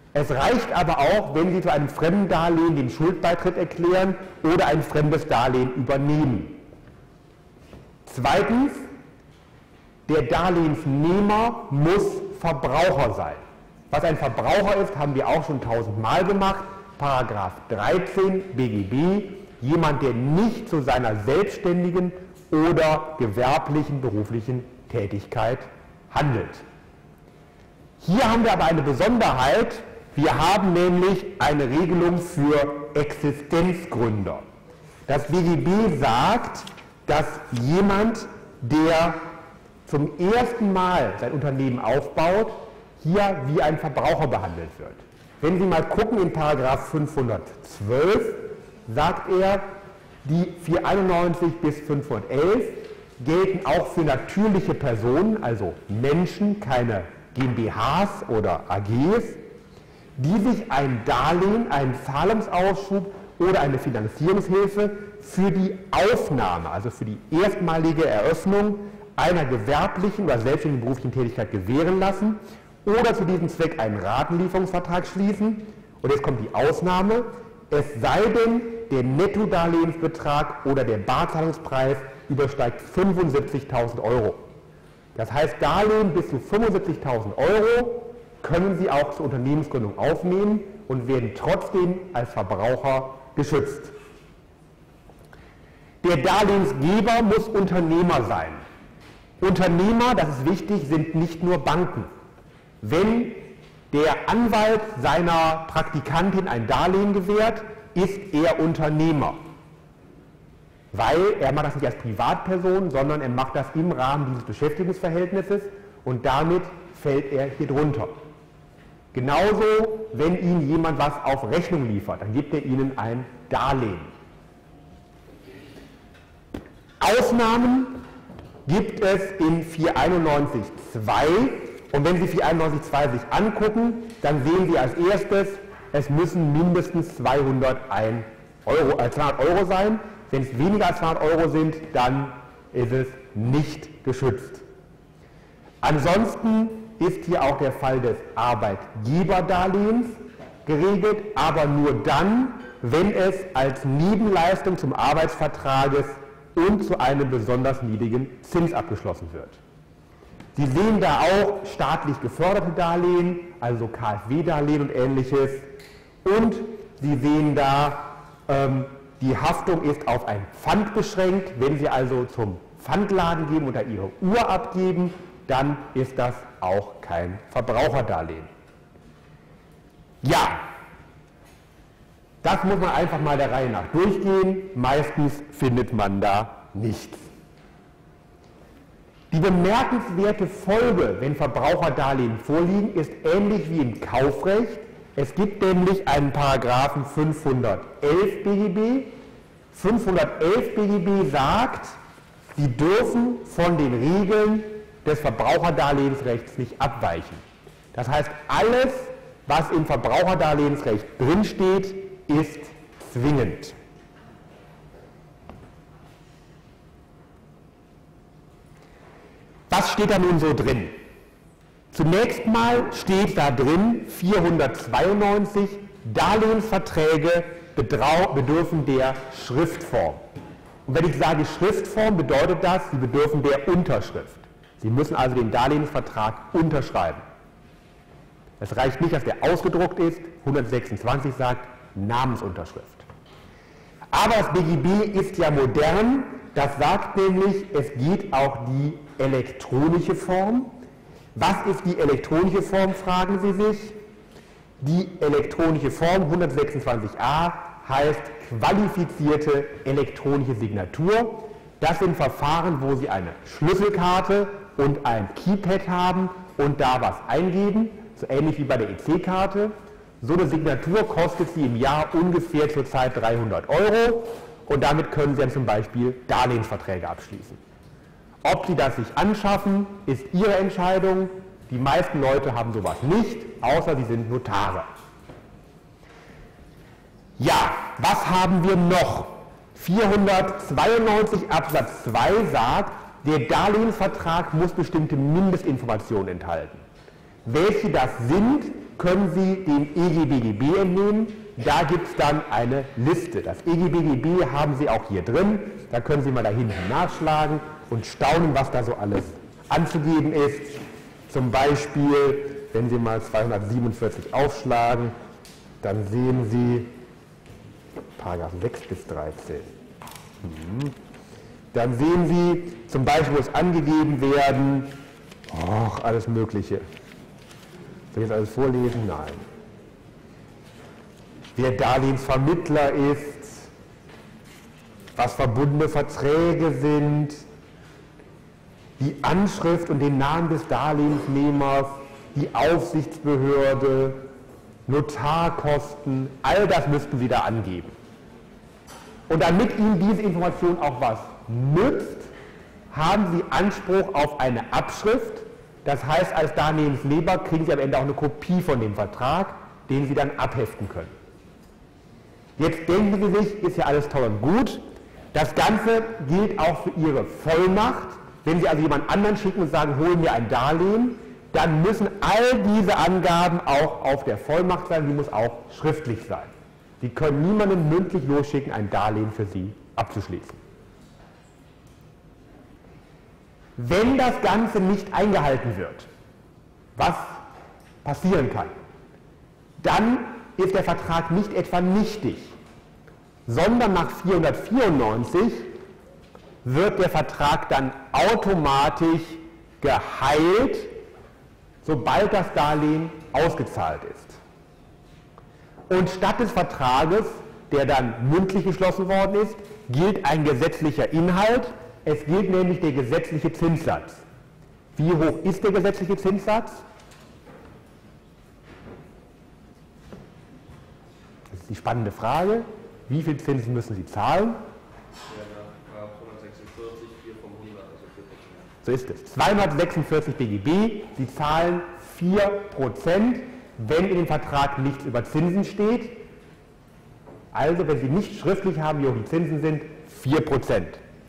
Es reicht aber auch, wenn Sie zu einem fremden Darlehen den Schuldbeitritt erklären oder ein fremdes Darlehen übernehmen. Zweitens, der Darlehensnehmer muss Verbraucher sein. Was ein Verbraucher ist, haben wir auch schon 1000-mal gemacht. Paragraph 13 BGB, jemand, der nicht zu seiner selbstständigen oder gewerblichen beruflichen Tätigkeit handelt. Hier haben wir aber eine Besonderheit. Wir haben nämlich eine Regelung für Existenzgründer. Das BGB sagt, dass jemand, der zum ersten Mal sein Unternehmen aufbaut, hier wie ein Verbraucher behandelt wird. Wenn Sie mal gucken in Paragraph 512, sagt er, die 491 bis 511 gelten auch für natürliche Personen, also Menschen, keine GmbHs oder AGs, die sich ein Darlehen, einen Zahlungsausschub oder eine Finanzierungshilfe für die Aufnahme, also für die erstmalige Eröffnung einer gewerblichen oder selbstständigen beruflichen Tätigkeit gewähren lassen oder zu diesem Zweck einen Ratenlieferungsvertrag schließen. Und jetzt kommt die Ausnahme, es sei denn, der Nettodarlehensbetrag oder der Barzahlungspreis übersteigt 75.000 Euro. Das heißt, Darlehen bis zu 75.000 Euro können Sie auch zur Unternehmensgründung aufnehmen und werden trotzdem als Verbraucher geschützt. Der Darlehensgeber muss Unternehmer sein. Unternehmer, das ist wichtig, sind nicht nur Banken. Wenn der Anwalt seiner Praktikantin ein Darlehen gewährt, ist er Unternehmer. Weil er macht das nicht als Privatperson, sondern er macht das im Rahmen dieses Beschäftigungsverhältnisses und damit fällt er hier drunter. Genauso, wenn Ihnen jemand was auf Rechnung liefert, dann gibt er Ihnen ein Darlehen. Ausnahmen gibt es in 491.2 und wenn Sie 491.2 sich angucken, dann sehen Sie als erstes, es müssen mindestens 200 Euro sein. Wenn es weniger als 200 Euro sind, dann ist es nicht geschützt. Ansonsten ist hier auch der Fall des Arbeitgeberdarlehens geregelt, aber nur dann, wenn es als Nebenleistung zum Arbeitsvertrages und zu einem besonders niedrigen Zins abgeschlossen wird. Sie sehen da auch staatlich geförderte Darlehen, also KfW-Darlehen und ähnliches. Und Sie sehen da, die Haftung ist auf ein Pfand beschränkt. Wenn Sie also zum Pfandladen gehen und da Ihre Uhr abgeben, dann ist das auch kein Verbraucherdarlehen. Ja, das muss man einfach mal der Reihe nach durchgehen. Meistens findet man da nichts. Die bemerkenswerte Folge, wenn Verbraucherdarlehen vorliegen, ist ähnlich wie im Kaufrecht. Es gibt nämlich einen Paragraphen 511 BGB. 511 BGB sagt, Sie dürfen von den Regeln des Verbraucherdarlehensrechts nicht abweichen. Das heißt, alles, was im Verbraucherdarlehensrecht drinsteht, ist zwingend. Was steht da nun so drin? Zunächst mal steht da drin 492, Darlehensverträge bedürfen der Schriftform. Und wenn ich sage Schriftform, bedeutet das, sie bedürfen der Unterschrift. Sie müssen also den Darlehensvertrag unterschreiben. Es reicht nicht, dass der ausgedruckt ist, 126 sagt Namensunterschrift. Aber das BGB ist ja modern, das sagt nämlich, es geht auch die elektronische Form. Was ist die elektronische Form, fragen Sie sich. Die elektronische Form 126a heißt qualifizierte elektronische Signatur. Das sind Verfahren, wo Sie eine Schlüsselkarte und ein Keypad haben und da was eingeben, so ähnlich wie bei der EC-Karte. So eine Signatur kostet Sie im Jahr ungefähr zurzeit 300 Euro und damit können Sie dann zum Beispiel Darlehensverträge abschließen. Ob Sie das sich anschaffen, ist Ihre Entscheidung. Die meisten Leute haben sowas nicht, außer sie sind Notare. Ja, was haben wir noch? 492 Absatz 2 sagt, der Darlehensvertrag muss bestimmte Mindestinformationen enthalten. Welche das sind, können Sie dem EGBGB entnehmen. Da gibt es dann eine Liste. Das EGBGB haben Sie auch hier drin. Da können Sie mal da hinten nachschlagen und staunen, was da so alles anzugeben ist. Zum Beispiel, wenn Sie mal 247 aufschlagen, dann sehen Sie Paragraph 6 bis 13. Dann sehen Sie zum Beispiel, wo es angegeben werden, alles Mögliche. Soll ich jetzt alles vorlesen? Nein. Wer Darlehensvermittler ist, was verbundene Verträge sind, die Anschrift und den Namen des Darlehensnehmers, die Aufsichtsbehörde, Notarkosten, all das müssten Sie da angeben. Und damit Ihnen diese Information auch was nützt, haben Sie Anspruch auf eine Abschrift. Das heißt, als Darlehensnehmer kriegen Sie am Ende auch eine Kopie von dem Vertrag, den Sie dann abheften können. Jetzt denken Sie sich, ist ja alles toll und gut. Das Ganze gilt auch für Ihre Vollmacht. Wenn Sie also jemand anderen schicken und sagen, holen mir ein Darlehen, dann müssen all diese Angaben auch auf der Vollmacht sein, die muss auch schriftlich sein. Sie können niemanden mündlich losschicken, ein Darlehen für Sie abzuschließen. Wenn das Ganze nicht eingehalten wird, was passieren kann, dann ist der Vertrag nicht etwa nichtig, sondern nach 494 wird der Vertrag dann automatisch geheilt, sobald das Darlehen ausgezahlt ist. Und statt des Vertrages, der dann mündlich geschlossen worden ist, gilt ein gesetzlicher Inhalt. Es gilt nämlich der gesetzliche Zinssatz. Wie hoch ist der gesetzliche Zinssatz? Das ist die spannende Frage. Wie viel Zinsen müssen Sie zahlen? Ja, nach 246, 4 vom 100, also 4%. So ist es. 246 BGB, Sie zahlen 4%, wenn in dem Vertrag nichts über Zinsen steht. Also, wenn Sie nicht schriftlich haben, wie hoch die Zinsen sind, 4%.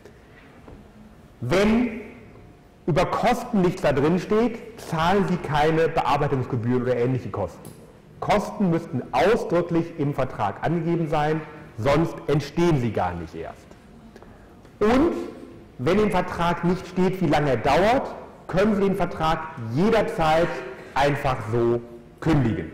Wenn über Kosten nichts da drin steht, zahlen Sie keine Bearbeitungsgebühren oder ähnliche Kosten. Kosten müssten ausdrücklich im Vertrag angegeben sein, sonst entstehen sie gar nicht erst. Und wenn im Vertrag nicht steht, wie lange er dauert, können Sie den Vertrag jederzeit einfach so kündigen.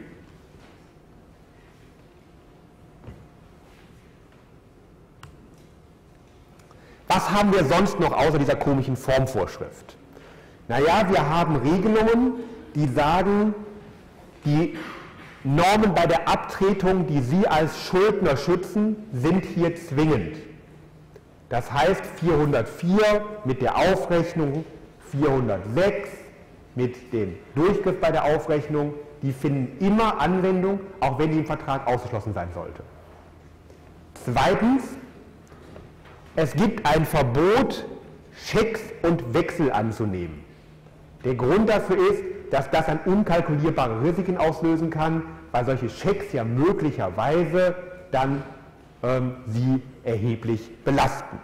Was haben wir sonst noch außer dieser komischen Formvorschrift? Naja, wir haben Regelungen, die sagen, die Normen bei der Abtretung, die Sie als Schuldner schützen, sind hier zwingend. Das heißt 404 mit der Aufrechnung, 406 mit dem Durchgriff bei der Aufrechnung, die finden immer Anwendung, auch wenn die im Vertrag ausgeschlossen sein sollte. Zweitens, es gibt ein Verbot, Schecks und Wechsel anzunehmen. Der Grund dafür ist, dass das dann unkalkulierbare Risiken auslösen kann, weil solche Schecks ja möglicherweise dann Sie erheblich belasten.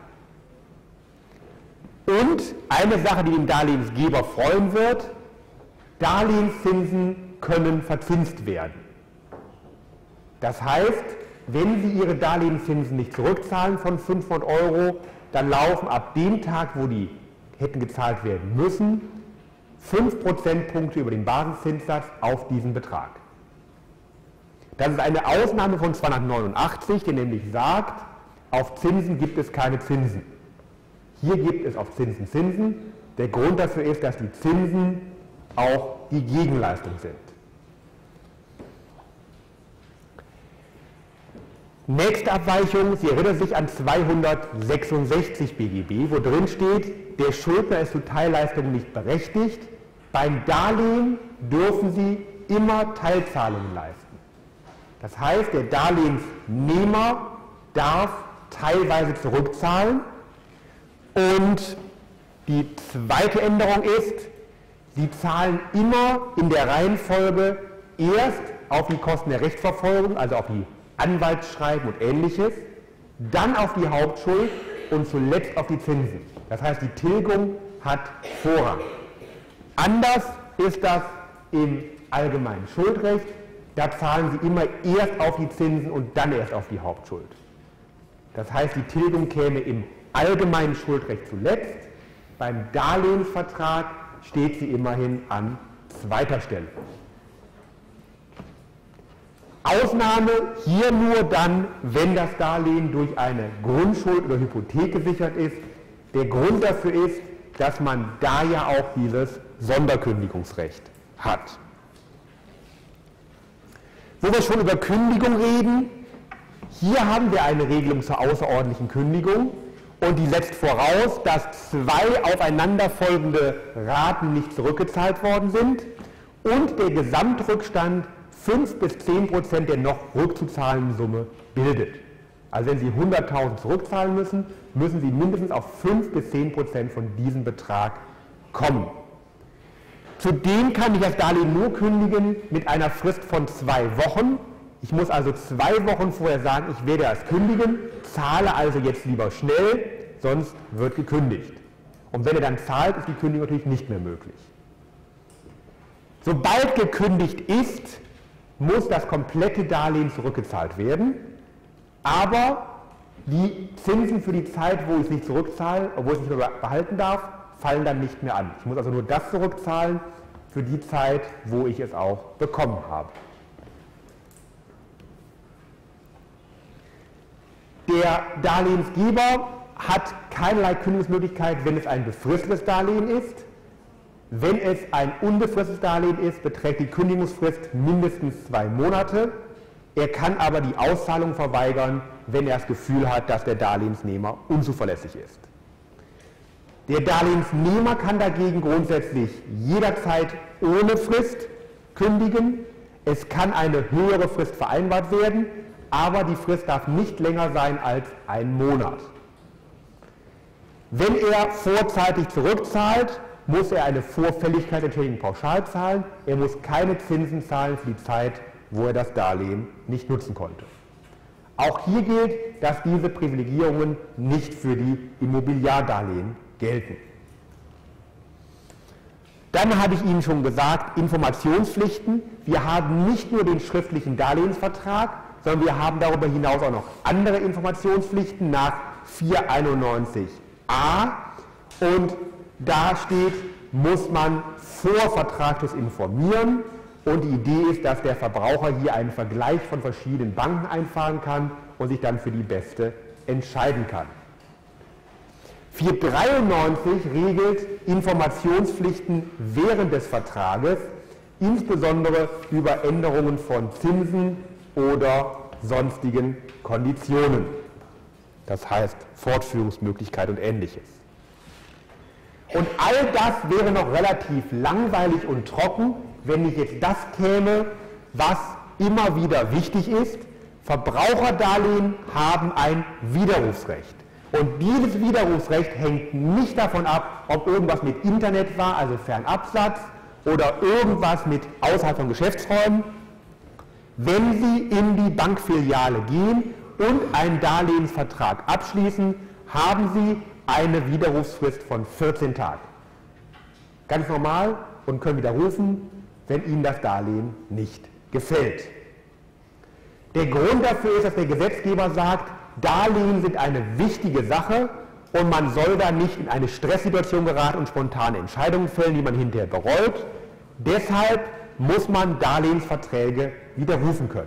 Und eine Sache, die den Darlehensgeber freuen wird, Darlehenszinsen können verzinst werden. Das heißt, wenn Sie Ihre Darlehenszinsen nicht zurückzahlen von 500 €, dann laufen ab dem Tag, wo die hätten gezahlt werden müssen, 5 Prozentpunkte über den Basiszinssatz auf diesen Betrag. Das ist eine Ausnahme von 289, die nämlich sagt, auf Zinsen gibt es keine Zinsen. Hier gibt es auf Zinsen Zinsen. Der Grund dafür ist, dass die Zinsen auch die Gegenleistung sind. Nächste Abweichung, Sie erinnern sich an 266 BGB, wo drin steht, der Schuldner ist zu Teilleistungen nicht berechtigt. Beim Darlehen dürfen Sie immer Teilzahlungen leisten. Das heißt, der Darlehensnehmer darf teilweise zurückzahlen. Und die zweite Änderung ist, Sie zahlen immer in der Reihenfolge erst auf die Kosten der Rechtsverfolgung, also auf die Anwaltsschreiben und Ähnliches, dann auf die Hauptschuld und zuletzt auf die Zinsen. Das heißt, die Tilgung hat Vorrang. Anders ist das im allgemeinen Schuldrecht. da zahlen Sie immer erst auf die Zinsen und dann erst auf die Hauptschuld. Das heißt, die Tilgung käme im allgemeinen Schuldrecht zuletzt. Beim Darlehensvertrag steht sie immerhin an zweiter Stelle. Ausnahme hier nur dann, wenn das Darlehen durch eine Grundschuld oder Hypothek gesichert ist. Der Grund dafür ist, dass man da ja auch dieses Sonderkündigungsrecht hat. Wo wir schon über Kündigung reden, hier haben wir eine Regelung zur außerordentlichen Kündigung und die setzt voraus, dass 2 aufeinanderfolgende Raten nicht zurückgezahlt worden sind und der Gesamtrückstand 5 bis 10% der noch rückzuzahlenden Summe bildet. Also wenn Sie 100.000 zurückzahlen müssen, müssen Sie mindestens auf 5 bis 10% von diesem Betrag kommen. Zudem kann ich das Darlehen nur kündigen mit einer Frist von 2 Wochen. Ich muss also 2 Wochen vorher sagen, ich werde es kündigen, zahle also jetzt lieber schnell, sonst wird gekündigt. Und wenn er dann zahlt, ist die Kündigung natürlich nicht mehr möglich. Sobald gekündigt ist, muss das komplette Darlehen zurückgezahlt werden, aber die Zinsen für die Zeit, wo ich es nicht zurückzahle, obwohl ich es nicht mehr behalten darf, fallen dann nicht mehr an. Ich muss also nur das zurückzahlen für die Zeit, wo ich es auch bekommen habe. Der Darlehensgeber hat keinerlei Kündigungsmöglichkeit, wenn es ein befristetes Darlehen ist. Wenn es ein unbefristetes Darlehen ist, beträgt die Kündigungsfrist mindestens 2 Monate. Er kann aber die Auszahlung verweigern, wenn er das Gefühl hat, dass der Darlehensnehmer unzuverlässig ist. Der Darlehensnehmer kann dagegen grundsätzlich jederzeit ohne Frist kündigen. Es kann eine höhere Frist vereinbart werden, aber die Frist darf nicht länger sein als 1 Monat. Wenn er vorzeitig zurückzahlt, muss er eine Vorfälligkeitsentschädigung pauschal zahlen. Er muss keine Zinsen zahlen für die Zeit, wo er das Darlehen nicht nutzen konnte. Auch hier gilt, dass diese Privilegierungen nicht für die Immobiliardarlehen gelten. Dann hatte ich Ihnen schon gesagt, Informationspflichten. Wir haben nicht nur den schriftlichen Darlehensvertrag, sondern wir haben darüber hinaus auch noch andere Informationspflichten nach 491a. Und da steht, muss man vor Vertragsschluss informieren. Und die Idee ist, dass der Verbraucher hier einen Vergleich von verschiedenen Banken einfahren kann und sich dann für die beste entscheiden kann. 493 regelt Informationspflichten während des Vertrages, insbesondere über Änderungen von Zinsen oder sonstigen Konditionen. Das heißt Fortführungsmöglichkeit und Ähnliches. Und all das wäre noch relativ langweilig und trocken, wenn nicht jetzt das käme, was immer wieder wichtig ist. Verbraucherdarlehen haben ein Widerrufsrecht. Und dieses Widerrufsrecht hängt nicht davon ab, ob irgendwas mit Internet war, also Fernabsatz, oder irgendwas mit außerhalb von Geschäftsräumen. Wenn Sie in die Bankfiliale gehen und einen Darlehensvertrag abschließen, haben Sie eine Widerrufsfrist von 14 Tagen. Ganz normal und können widerrufen, wenn Ihnen das Darlehen nicht gefällt. Der Grund dafür ist, dass der Gesetzgeber sagt, Darlehen sind eine wichtige Sache und man soll da nicht in eine Stresssituation geraten und spontane Entscheidungen fällen, die man hinterher bereut. Deshalb muss man Darlehensverträge widerrufen können.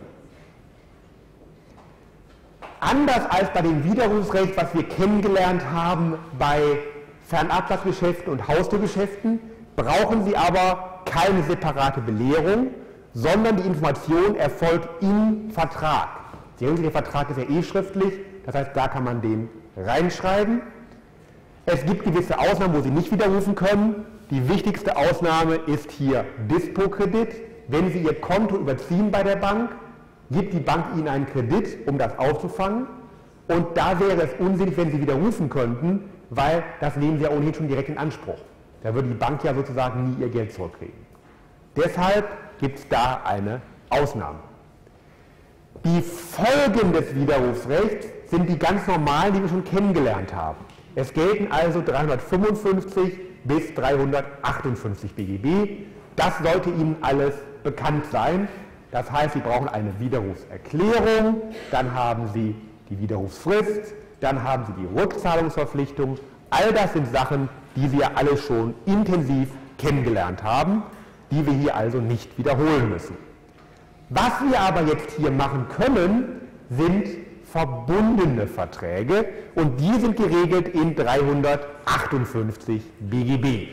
Anders als bei dem Widerrufsrecht, was wir kennengelernt haben bei Fernabsatzgeschäften und Haustürgeschäften, brauchen Sie aber keine separate Belehrung, sondern die Information erfolgt im Vertrag. Sie erinnern sich, der Vertrag ist ja eh schriftlich, das heißt, da kann man den reinschreiben. Es gibt gewisse Ausnahmen, wo Sie nicht widerrufen können. Die wichtigste Ausnahme ist hier Dispo-Kredit. Wenn Sie Ihr Konto überziehen bei der Bank, gibt die Bank Ihnen einen Kredit, um das aufzufangen. Und da wäre es unsinnig, wenn Sie widerrufen könnten, weil das nehmen Sie ja ohnehin schon direkt in Anspruch. Da würde die Bank ja sozusagen nie ihr Geld zurückkriegen. Deshalb gibt es da eine Ausnahme. Die Folgen des Widerrufsrechts sind die ganz normalen, die wir schon kennengelernt haben. Es gelten also 355 bis 358 BGB. Das sollte Ihnen alles bekannt sein. Das heißt, Sie brauchen eine Widerrufserklärung, dann haben Sie die Widerrufsfrist, dann haben Sie die Rückzahlungsverpflichtung. All das sind Sachen, die Sie ja alle schon intensiv kennengelernt haben, die wir hier also nicht wiederholen müssen. Was wir aber jetzt hier machen können, sind verbundene Verträge und die sind geregelt in 358 BGB.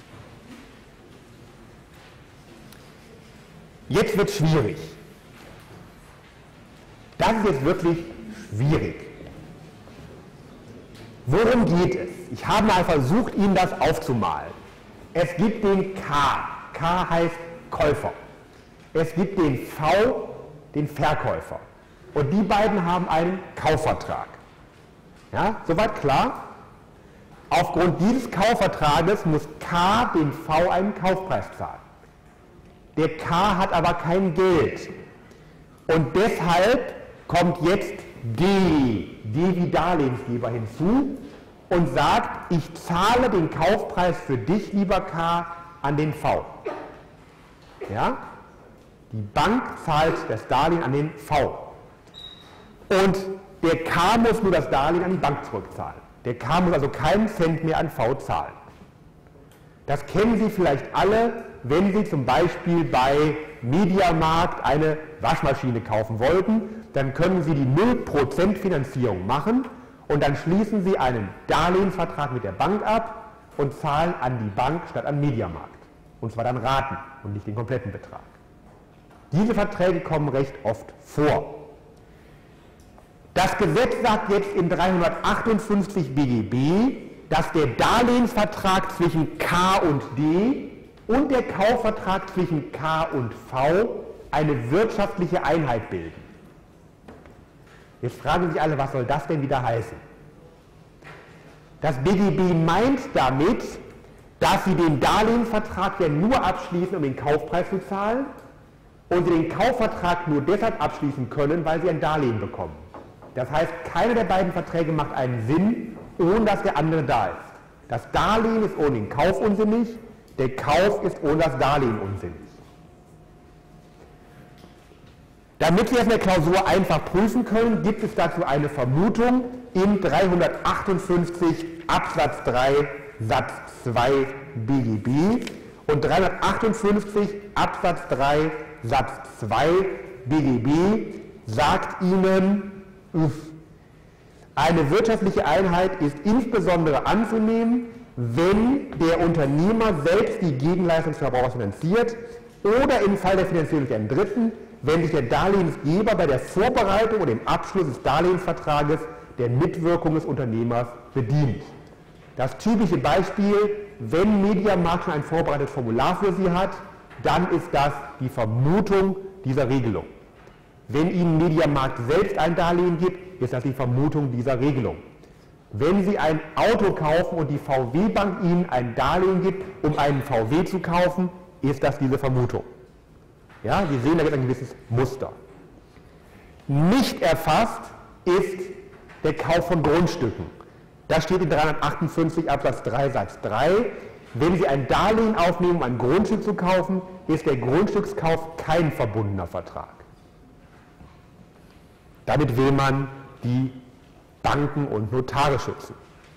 Jetzt wird es schwierig. Das ist jetzt wirklich schwierig. Worum geht es? Ich habe mal versucht, Ihnen das aufzumalen. Es gibt den K. K heißt Käufer. Es gibt den V, den Verkäufer. Und die beiden haben einen Kaufvertrag. Ja, soweit klar? Aufgrund dieses Kaufvertrages muss K dem V einen Kaufpreis zahlen. Der K hat aber kein Geld. Und deshalb kommt jetzt D wie Darlehensgeber hinzu und sagt, ich zahle den Kaufpreis für dich, lieber K, an den V. Ja? Die Bank zahlt das Darlehen an den V. Und der K muss nur das Darlehen an die Bank zurückzahlen. Der K muss also keinen Cent mehr an V zahlen. Das kennen Sie vielleicht alle, wenn Sie zum Beispiel bei Mediamarkt eine Waschmaschine kaufen wollten, dann können Sie die 0% Finanzierung machen und dann schließen Sie einen Darlehensvertrag mit der Bank ab und zahlen an die Bank statt an Mediamarkt. Und zwar dann Raten und nicht den kompletten Betrag. Diese Verträge kommen recht oft vor. Das Gesetz sagt jetzt in 358 BGB, dass der Darlehensvertrag zwischen K und D und der Kaufvertrag zwischen K und V eine wirtschaftliche Einheit bilden. Jetzt fragen sich alle, was soll das denn wieder heißen? Das BGB meint damit, dass Sie den Darlehensvertrag ja nur abschließen, um den Kaufpreis zu zahlen und Sie den Kaufvertrag nur deshalb abschließen können, weil Sie ein Darlehen bekommen. Das heißt, keiner der beiden Verträge macht einen Sinn, ohne dass der andere da ist. Das Darlehen ist ohne den Kauf unsinnig, der Kauf ist ohne das Darlehen unsinnig. Damit Sie das in der Klausur einfach prüfen können, gibt es dazu eine Vermutung in 358 Absatz 3 Satz 2 BGB und 358 Absatz 3 Satz 2 BGB sagt Ihnen, eine wirtschaftliche Einheit ist insbesondere anzunehmen, wenn der Unternehmer selbst die Gegenleistung des Verbrauchers finanziert oder im Fall der Finanzierung durch einen Dritten, wenn sich der Darlehensgeber bei der Vorbereitung und dem Abschluss des Darlehensvertrages der Mitwirkung des Unternehmers bedient. Das typische Beispiel, wenn Mediamarkt schon ein vorbereitetes Formular für Sie hat, dann ist das die Vermutung dieser Regelung. Wenn Ihnen Mediamarkt selbst ein Darlehen gibt, ist das die Vermutung dieser Regelung. Wenn Sie ein Auto kaufen und die VW-Bank Ihnen ein Darlehen gibt, um einen VW zu kaufen, ist das diese Vermutung. Ja, Sie sehen da jetzt ein gewisses Muster. Nicht erfasst ist der Kauf von Grundstücken. Das steht in 358 Absatz 3 Satz 3. Wenn Sie ein Darlehen aufnehmen, um ein Grundstück zu kaufen, ist der Grundstückskauf kein verbundener Vertrag. Damit will man die Banken und Notare schützen.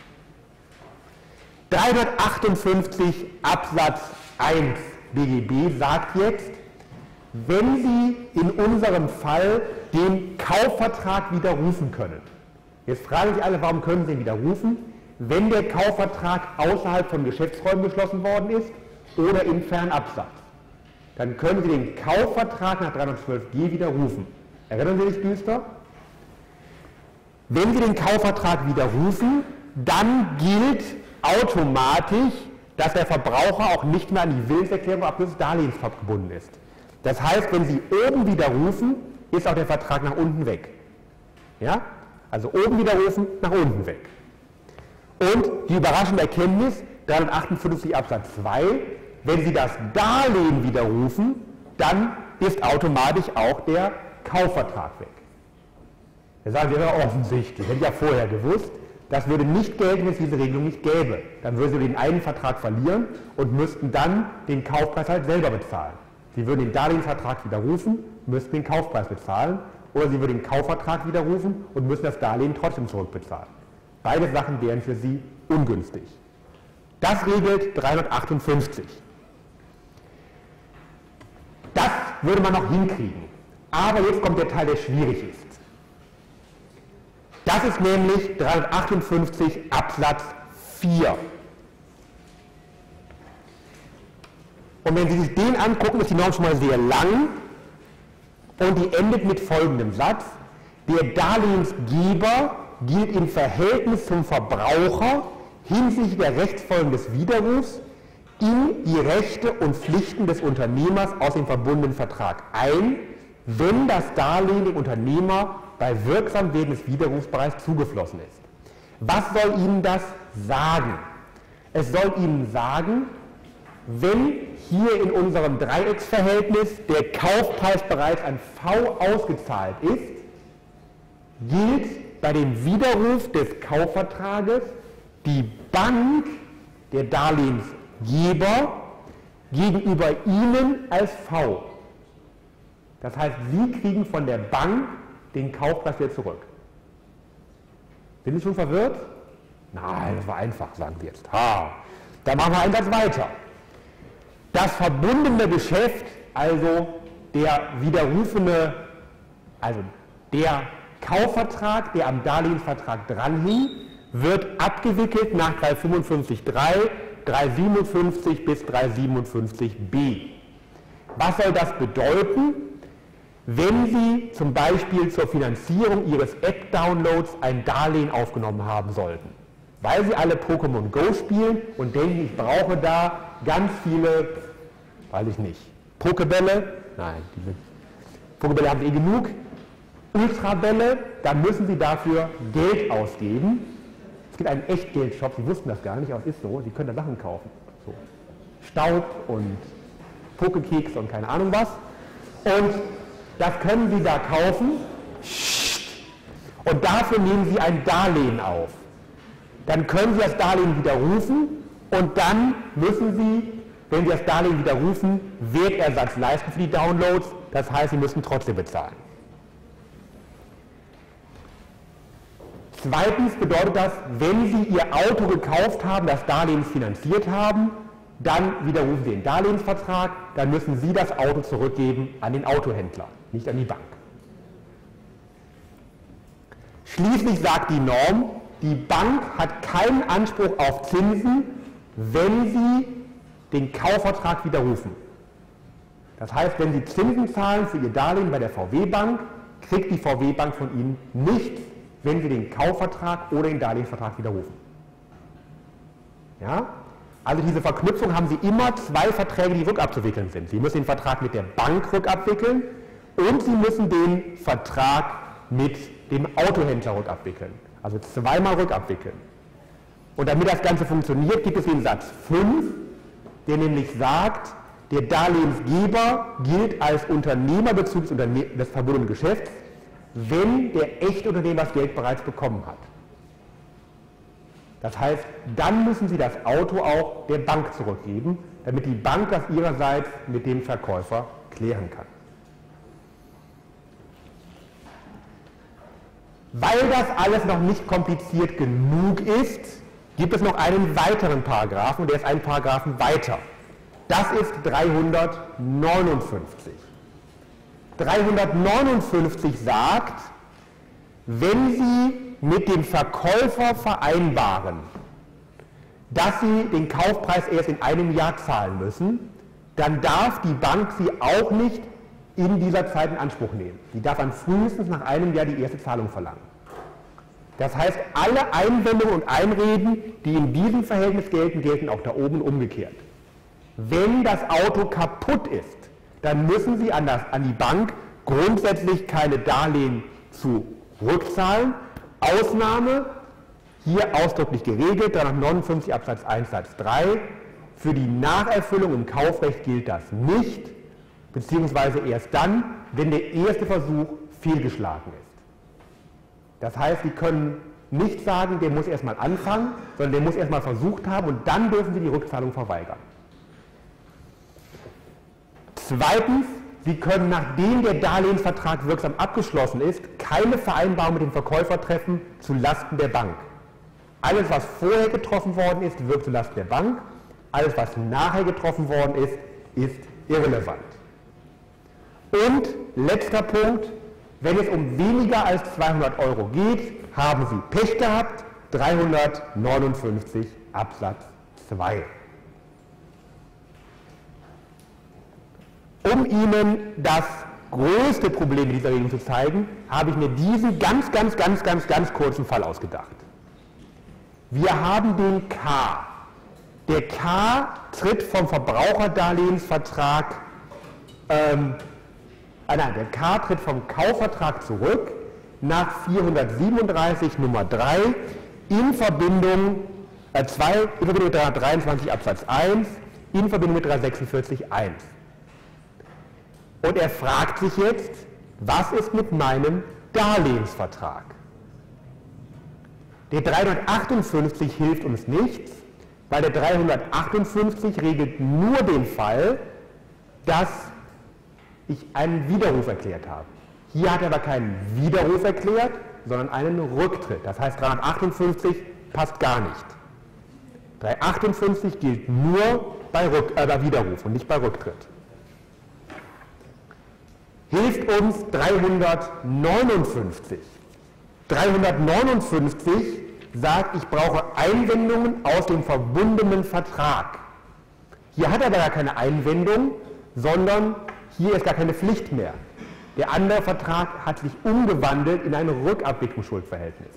358 Absatz 1 BGB sagt jetzt, wenn Sie in unserem Fall den Kaufvertrag widerrufen können. Jetzt fragen sich alle, warum können Sie ihn widerrufen? Wenn der Kaufvertrag außerhalb von Geschäftsräumen geschlossen worden ist oder in Fernabsatz. Dann können Sie den Kaufvertrag nach 312g widerrufen. Erinnern Sie sich düster? Wenn Sie den Kaufvertrag widerrufen, dann gilt automatisch, dass der Verbraucher auch nicht mehr an die Willenserklärung ab des Darlehens gebunden ist. Das heißt, wenn Sie oben widerrufen, ist auch der Vertrag nach unten weg. Ja? Also oben widerrufen, nach unten weg. Und die überraschende Erkenntnis, 358 Absatz 2, wenn Sie das Darlehen widerrufen, dann ist automatisch auch der Kaufvertrag weg. Da sagen Sie, das ist offensichtlich, hätte ich ja vorher gewusst. Das würde nicht gelten, wenn es diese Regelung nicht gäbe. Dann würden Sie den einen Vertrag verlieren und müssten dann den Kaufpreis halt selber bezahlen. Sie würden den Darlehensvertrag widerrufen, müssten den Kaufpreis bezahlen, oder Sie würden den Kaufvertrag widerrufen und müssen das Darlehen trotzdem zurückbezahlen. Beide Sachen wären für Sie ungünstig. Das regelt 358. Das würde man noch hinkriegen. Aber jetzt kommt der Teil, der schwierig ist. Das ist nämlich 358 Absatz 4. Und wenn Sie sich den angucken, ist die Norm schon mal sehr lang und die endet mit folgendem Satz. Der Darlehensgeber gilt im Verhältnis zum Verbraucher hinsichtlich der Rechtsfolgen des Widerrufs in die Rechte und Pflichten des Unternehmers aus dem verbundenen Vertrag ein, wenn das Darlehen dem Unternehmer bei Wirksamwerden des Widerrufs bereits zugeflossen ist. Was soll Ihnen das sagen? Es soll Ihnen sagen, wenn hier in unserem Dreiecksverhältnis der Kaufpreis bereits an V ausgezahlt ist, gilt bei dem Widerruf des Kaufvertrages die Bank, der Darlehensgeber, gegenüber Ihnen als V. Das heißt, Sie kriegen von der Bank den Kaufpreis wieder zurück. Sind Sie schon verwirrt? Nein, das war einfach, sagen Sie jetzt. Dann machen wir einen Satz weiter. Das verbundene Geschäft, also der widerrufene, also der Kaufvertrag, der am Darlehensvertrag dranhing, wird abgewickelt nach 355.3, 357 bis 357b. Was soll das bedeuten? Wenn Sie zum Beispiel zur Finanzierung Ihres App-Downloads ein Darlehen aufgenommen haben sollten, weil Sie alle Pokémon Go spielen und denken, ich brauche da ganz viele, weiß ich nicht, Pokebälle, nein, diese Pokebälle haben Sie genug, Ultrabälle, dann müssen Sie dafür Geld ausgeben. Es gibt einen Echtgeldshop, Sie wussten das gar nicht, aber es ist so, Sie können da Sachen kaufen. So. Staub und Pokekeks und keine Ahnung was. Und das können Sie da kaufen. Und dafür nehmen Sie ein Darlehen auf. Dann können Sie das Darlehen widerrufen und dann müssen Sie, wenn Sie das Darlehen widerrufen, Wertersatz leisten für die Downloads. Das heißt, Sie müssen trotzdem bezahlen. Zweitens bedeutet das, wenn Sie Ihr Auto gekauft haben, das Darlehen finanziert haben, dann widerrufen Sie den Darlehensvertrag, dann müssen Sie das Auto zurückgeben an den Autohändler, nicht an die Bank. Schließlich sagt die Norm, die Bank hat keinen Anspruch auf Zinsen, wenn Sie den Kaufvertrag widerrufen. Das heißt, wenn Sie Zinsen zahlen für Ihr Darlehen bei der VW-Bank, kriegt die VW-Bank von Ihnen nichts, wenn Sie den Kaufvertrag oder den Darlehensvertrag widerrufen. Ja? Also diese Verknüpfung haben Sie immer zwei Verträge, die rückabzuwickeln sind. Sie müssen den Vertrag mit der Bank rückabwickeln und Sie müssen den Vertrag mit dem Autohändler rückabwickeln. Also zweimal rückabwickeln. Und damit das Ganze funktioniert, gibt es den Satz 5, der nämlich sagt, der Darlehensgeber gilt als Unternehmerbezug des verbundenen Geschäfts, wenn der echte Unternehmer das Geld bereits bekommen hat. Das heißt, dann müssen Sie das Auto auch der Bank zurückgeben, damit die Bank das ihrerseits mit dem Verkäufer klären kann. Weil das alles noch nicht kompliziert genug ist, gibt es noch einen weiteren Paragraphen, und der ist einen Paragraphen weiter. Das ist 359. 359 sagt, wenn Sie mit dem Verkäufer vereinbaren, dass Sie den Kaufpreis erst in einem Jahr zahlen müssen, dann darf die Bank Sie auch nicht in dieser Zeit in Anspruch nehmen. Sie darf dann frühestens nach einem Jahr die erste Zahlung verlangen. Das heißt, alle Einwendungen und Einreden, die in diesem Verhältnis gelten, gelten auch da oben umgekehrt. Wenn das Auto kaputt ist, dann müssen Sie an die Bank grundsätzlich keine Darlehen zurückzahlen. Ausnahme, hier ausdrücklich geregelt, 359 Absatz 1 Satz 3, für die Nacherfüllung im Kaufrecht gilt das nicht, beziehungsweise erst dann, wenn der erste Versuch fehlgeschlagen ist. Das heißt, Sie können nicht sagen, der muss erstmal anfangen, sondern der muss erstmal versucht haben und dann dürfen Sie die Rückzahlung verweigern. Zweitens, Sie können, nachdem der Darlehensvertrag wirksam abgeschlossen ist, keine Vereinbarung mit dem Verkäufer treffen zu Lasten der Bank. Alles, was vorher getroffen worden ist, wirkt zu Lasten der Bank. Alles, was nachher getroffen worden ist, ist irrelevant. Und letzter Punkt, wenn es um weniger als 200 € geht, haben Sie Pech gehabt, 359 Absatz 2. Um Ihnen das größte Problem dieser Regelung zu zeigen, habe ich mir diesen ganz kurzen Fall ausgedacht. Wir haben den K. Der K tritt vom Verbraucherdarlehensvertrag, der K tritt vom Kaufvertrag zurück nach 437 Nummer 3 in Verbindung mit 323 Absatz 1 in Verbindung mit 346 1. Und er fragt sich jetzt, was ist mit meinem Darlehensvertrag? Der 358 hilft uns nichts, weil der 358 regelt nur den Fall, dass ich einen Widerruf erklärt habe. Hier hat er aber keinen Widerruf erklärt, sondern einen Rücktritt. Das heißt, 358 passt gar nicht. 358 gilt nur bei Widerruf und nicht bei Rücktritt. Hilft uns 359. 359 sagt, ich brauche Einwendungen aus dem verbundenen Vertrag. Hier hat er aber gar keine Einwendung, sondern hier ist gar keine Pflicht mehr. Der andere Vertrag hat sich umgewandelt in ein Rückabwicklungsschuldverhältnis.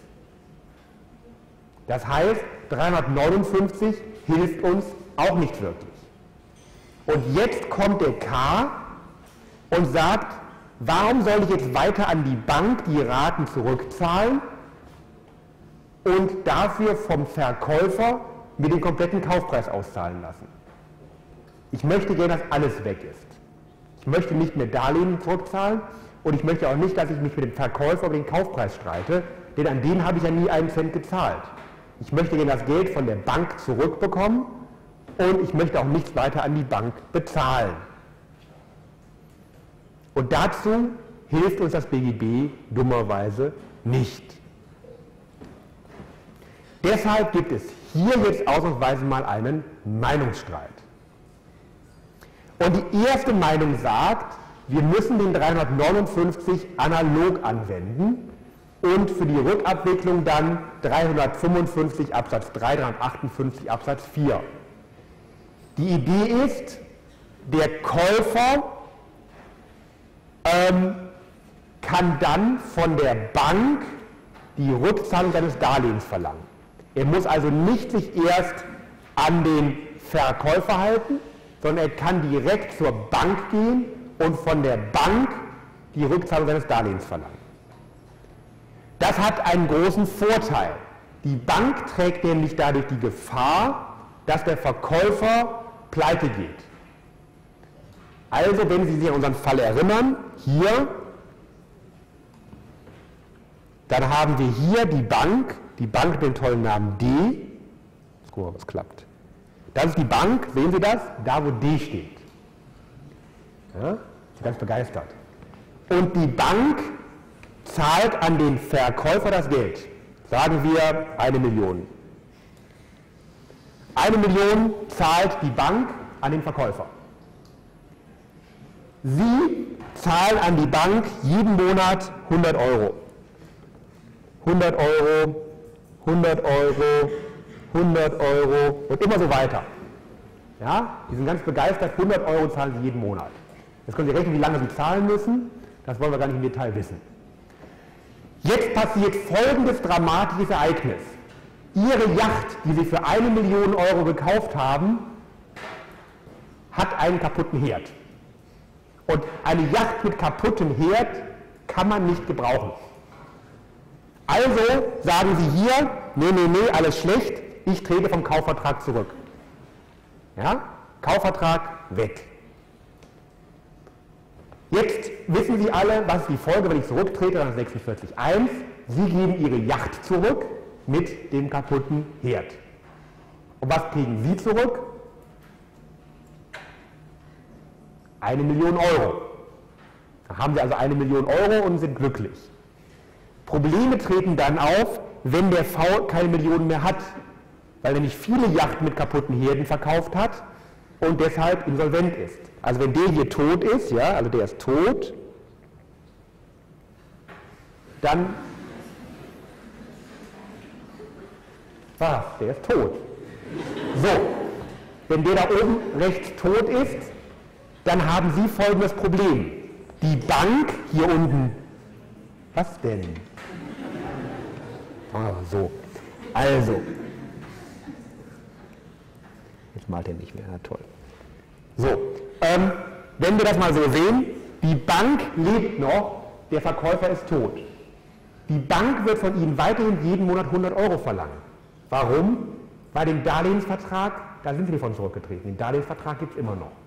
Das heißt, 359 hilft uns auch nicht wirklich. Und jetzt kommt der K und sagt, warum soll ich jetzt weiter an die Bank die Raten zurückzahlen und dafür vom Verkäufer mir den kompletten Kaufpreis auszahlen lassen? Ich möchte gerne, dass alles weg ist. Ich möchte nicht mehr Darlehen zurückzahlen und ich möchte auch nicht, dass ich mich mit dem Verkäufer über den Kaufpreis streite, denn an den habe ich ja nie einen Cent gezahlt. Ich möchte gerne das Geld von der Bank zurückbekommen und ich möchte auch nichts weiter an die Bank bezahlen. Und dazu hilft uns das BGB dummerweise nicht. Deshalb gibt es hier jetzt ausnahmsweise mal einen Meinungsstreit. Und die erste Meinung sagt, wir müssen den 359 analog anwenden und für die Rückabwicklung dann 355 Absatz 3, 358 Absatz 4. Die Idee ist, der Käufer kann dann von der Bank die Rückzahlung seines Darlehens verlangen. Er muss also nicht sich erst an den Verkäufer halten, sondern er kann direkt zur Bank gehen und von der Bank die Rückzahlung seines Darlehens verlangen. Das hat einen großen Vorteil. Die Bank trägt nämlich dadurch die Gefahr, dass der Verkäufer pleite geht. Also, wenn Sie sich an unseren Fall erinnern, hier, dann haben wir hier die Bank mit dem tollen Namen D. Jetzt gucken wir, was klappt. Das ist die Bank, sehen Sie das? Da, wo D steht. Ja, ist ganz begeistert. Und die Bank zahlt an den Verkäufer das Geld. Sagen wir 1 Million. 1 Million zahlt die Bank an den Verkäufer. Sie zahlen an die Bank jeden Monat 100 Euro. 100 Euro, 100 Euro, 100 Euro und immer so weiter. Ja, die sind ganz begeistert, 100 Euro zahlen sie jeden Monat. Jetzt können Sie rechnen, wie lange Sie zahlen müssen, das wollen wir gar nicht im Detail wissen. Jetzt passiert folgendes dramatisches Ereignis. Ihre Yacht, die Sie für 1 Million Euro gekauft haben, hat einen kaputten Herd. Und eine Yacht mit kaputtem Herd kann man nicht gebrauchen. Also sagen Sie hier, nee, alles schlecht, ich trete vom Kaufvertrag zurück. Ja? Kaufvertrag weg. Jetzt wissen Sie alle, was ist die Folge, wenn ich zurücktrete, dann 46.1. Sie geben Ihre Yacht zurück mit dem kaputten Herd. Und was kriegen Sie zurück? 1 Million Euro. Da haben Sie also 1 Million Euro und sind glücklich. Probleme treten dann auf, wenn der V keine Millionen mehr hat, weil er nämlich viele Yachten mit kaputten Herden verkauft hat und deshalb insolvent ist. Also wenn der hier tot ist, ja, also der ist tot, dann der ist tot. So, wenn der da oben rechts tot ist, dann haben Sie folgendes Problem. Die Bank hier unten, was denn? So, also, jetzt malt er nicht mehr, na toll. So, wenn wir das mal so sehen, die Bank lebt noch, der Verkäufer ist tot. Die Bank wird von Ihnen weiterhin jeden Monat 100 Euro verlangen. Warum? Bei dem Darlehensvertrag, da sind Sie von zurückgetreten, den Darlehensvertrag gibt es immer noch.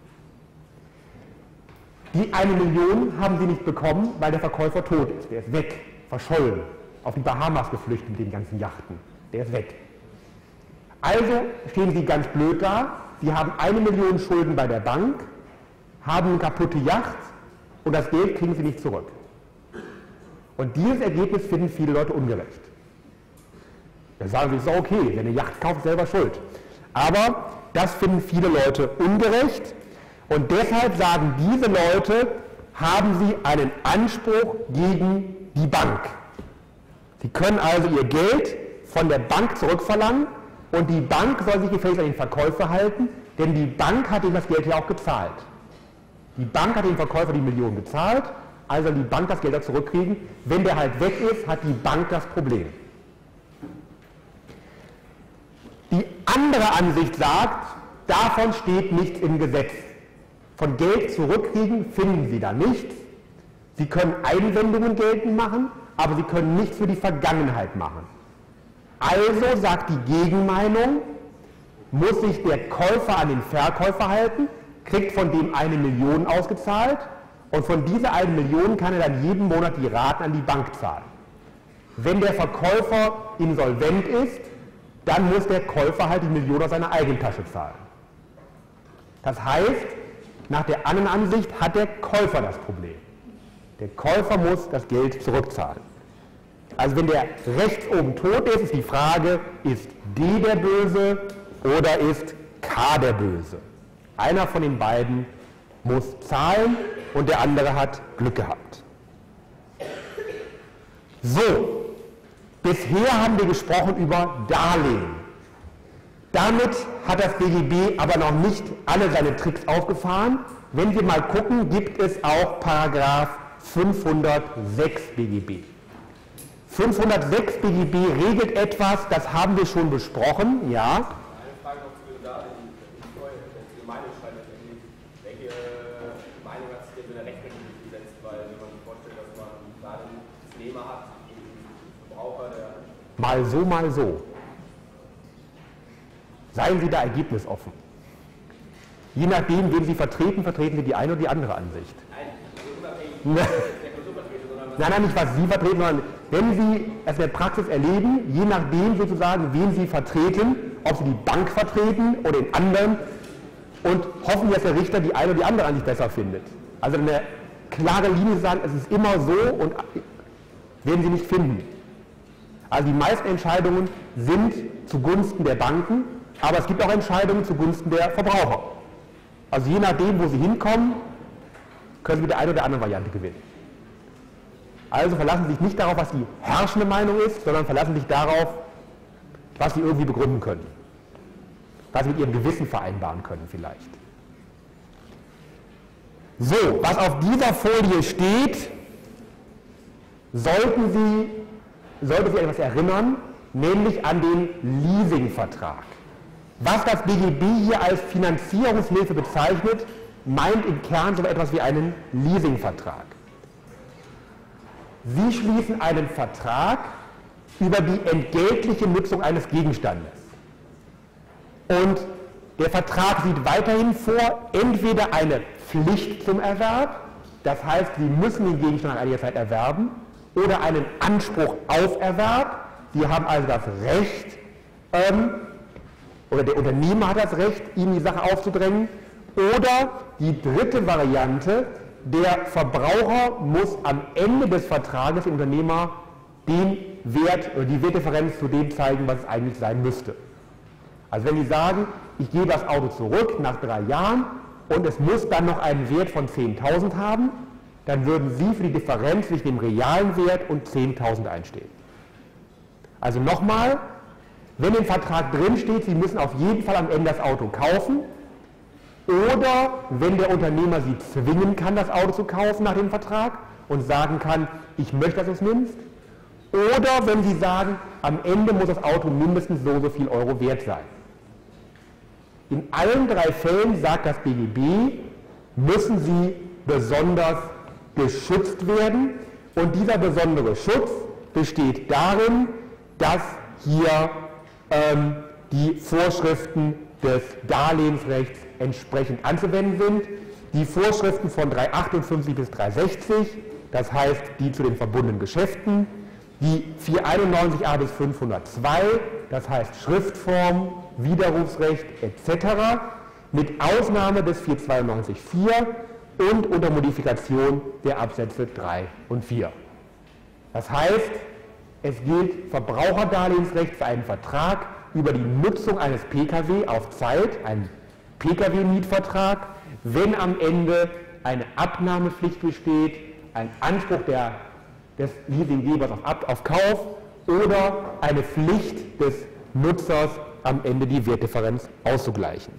Die 1 Million haben Sie nicht bekommen, weil der Verkäufer tot ist. Der ist weg, verschollen, auf die Bahamas geflüchtet mit den ganzen Yachten. Der ist weg. Also stehen Sie ganz blöd da. Sie haben 1 Million Schulden bei der Bank, haben eine kaputte Yacht und das Geld kriegen Sie nicht zurück. Und dieses Ergebnis finden viele Leute ungerecht. Da sagen sie, ist okay, wer eine Yacht kauft, ist selber schuld. Aber das finden viele Leute ungerecht und deshalb sagen diese Leute, haben sie einen Anspruch gegen die Bank. Sie können also ihr Geld von der Bank zurückverlangen und die Bank soll sich gefälligst an den Verkäufer halten, denn die Bank hat ihm das Geld ja auch gezahlt. Die Bank hat dem Verkäufer die Million gezahlt, also soll die Bank das Geld auch zurückkriegen. Wenn der halt weg ist, hat die Bank das Problem. Die andere Ansicht sagt, davon steht nichts im Gesetz. Von Geld zurückkriegen finden Sie da nichts. Sie können Einwendungen geltend machen, aber Sie können nichts für die Vergangenheit machen. Also sagt die Gegenmeinung, muss sich der Käufer an den Verkäufer halten, kriegt von dem 1 Million ausgezahlt und von dieser 1 Million kann er dann jeden Monat die Raten an die Bank zahlen. Wenn der Verkäufer insolvent ist, dann muss der Käufer halt die Million aus seiner Eigentasche zahlen. Das heißt, nach der anderen Ansicht hat der Käufer das Problem. Der Käufer muss das Geld zurückzahlen. Also wenn der rechts oben tot ist, ist die Frage, ist D der Böse oder ist K der Böse? Einer von den beiden muss zahlen und der andere hat Glück gehabt. So, bisher haben wir gesprochen über Darlehen. Damit hat das BGB aber noch nicht alle seine Tricks aufgefahren. Wenn wir mal gucken, gibt es auch Paragraph 506 BGB. 506 BGB regelt etwas, das haben wir schon besprochen, ja. Eine Frage noch zu den Darlehen. Die Meinung schreibt, welche Meinung hat sich denn in der Rechnung durchgesetzt? Weil wenn man sich vorstellt, dass man einen Darlehensnehmer hat, einen Verbraucher, der... Mal so, mal so. Seien Sie da ergebnisoffen. Je nachdem, wen Sie vertreten, vertreten Sie die eine oder die andere Ansicht. Nein, also unabhängig der Kulturvertreter, sondern... Nein, nicht was Sie vertreten, sondern wenn Sie es in der Praxis erleben, je nachdem sozusagen, wen Sie vertreten, ob Sie die Bank vertreten oder den anderen und hoffen, dass der Richter die eine oder die andere Ansicht besser findet. Also eine klare Linie sagen, es ist immer so und werden Sie nicht finden. Also die meisten Entscheidungen sind zugunsten der Banken, aber es gibt auch Entscheidungen zugunsten der Verbraucher. Also je nachdem, wo Sie hinkommen, können Sie mit der einen oder anderen Variante gewinnen. Also verlassen Sie sich nicht darauf, was die herrschende Meinung ist, sondern verlassen sich darauf, was Sie irgendwie begründen können. Was Sie mit Ihrem Gewissen vereinbaren können vielleicht. So, was auf dieser Folie steht, sollte Sie etwas erinnern, nämlich an den Leasingvertrag. Was das BGB hier als Finanzierungshilfe bezeichnet, meint im Kern so etwas wie einen Leasingvertrag. Sie schließen einen Vertrag über die entgeltliche Nutzung eines Gegenstandes. Und der Vertrag sieht weiterhin vor, entweder eine Pflicht zum Erwerb, das heißt, Sie müssen den Gegenstand nach einiger Zeit erwerben, oder einen Anspruch auf Erwerb. Sie haben also das Recht, oder der Unternehmer hat das Recht, Ihnen die Sache aufzudrängen, Oder die dritte Variante, der Verbraucher muss am Ende des Vertrages dem Unternehmer den Wert oder die Wertdifferenz zu dem zeigen, was es eigentlich sein müsste. Also wenn Sie sagen, ich gebe das Auto zurück nach 3 Jahren und es muss dann noch einen Wert von 10.000 haben, dann würden Sie für die Differenz zwischen dem realen Wert und 10.000 einstehen. Also nochmal, wenn im Vertrag drin steht, Sie müssen auf jeden Fall am Ende das Auto kaufen, oder wenn der Unternehmer Sie zwingen kann, das Auto zu kaufen nach dem Vertrag und sagen kann, ich möchte, dass du es nimmst, oder wenn Sie sagen, am Ende muss das Auto mindestens so viel Euro wert sein. In allen 3 Fällen, sagt das BGB, müssen Sie besonders geschützt werden, und dieser besondere Schutz besteht darin, dass hier die Vorschriften des Darlehensrechts entsprechend anzuwenden sind. Die Vorschriften von 358 bis 360, das heißt die zu den verbundenen Geschäften, die 491a bis 502, das heißt Schriftform, Widerrufsrecht etc., mit Ausnahme des 492.4 und unter Modifikation der Absätze 3 und 4. Das heißt, es gilt Verbraucherdarlehensrecht für einen Vertrag über die Nutzung eines Pkw auf Zeit, ein Pkw-Mietvertrag, wenn am Ende eine Abnahmepflicht besteht, ein Anspruch des Leasinggebers auf Kauf oder eine Pflicht des Nutzers, am Ende die Wertdifferenz auszugleichen.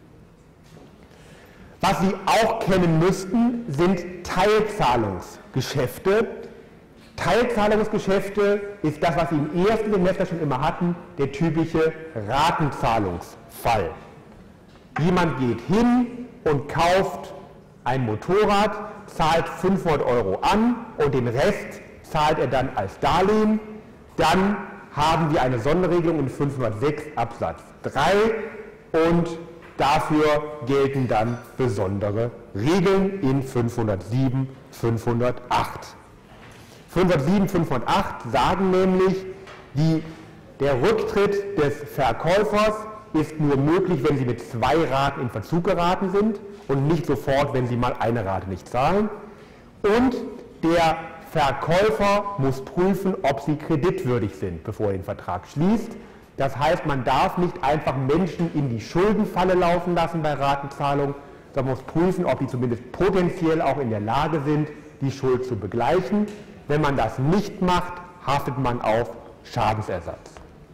Was Sie auch kennen müssten, sind Teilzahlungsgeschäfte. Teilzahlungsgeschäfte ist das, was Sie im ersten Semester schon immer hatten, der typische Ratenzahlungsfall. Jemand geht hin und kauft ein Motorrad, zahlt 500 Euro an und den Rest zahlt er dann als Darlehen. Dann haben wir eine Sonderregelung in 506 Absatz 3 und dafür gelten dann besondere Regeln in 507, 508. 507, 508 sagen nämlich, der Rücktritt des Verkäufers ist nur möglich, wenn Sie mit 2 Raten in Verzug geraten sind und nicht sofort, wenn Sie mal eine Rate nicht zahlen. Und der Verkäufer muss prüfen, ob Sie kreditwürdig sind, bevor er den Vertrag schließt. Das heißt, man darf nicht einfach Menschen in die Schuldenfalle laufen lassen bei Ratenzahlung, sondern muss prüfen, ob die zumindest potenziell auch in der Lage sind, die Schuld zu begleichen. Wenn man das nicht macht, haftet man auf Schadensersatz.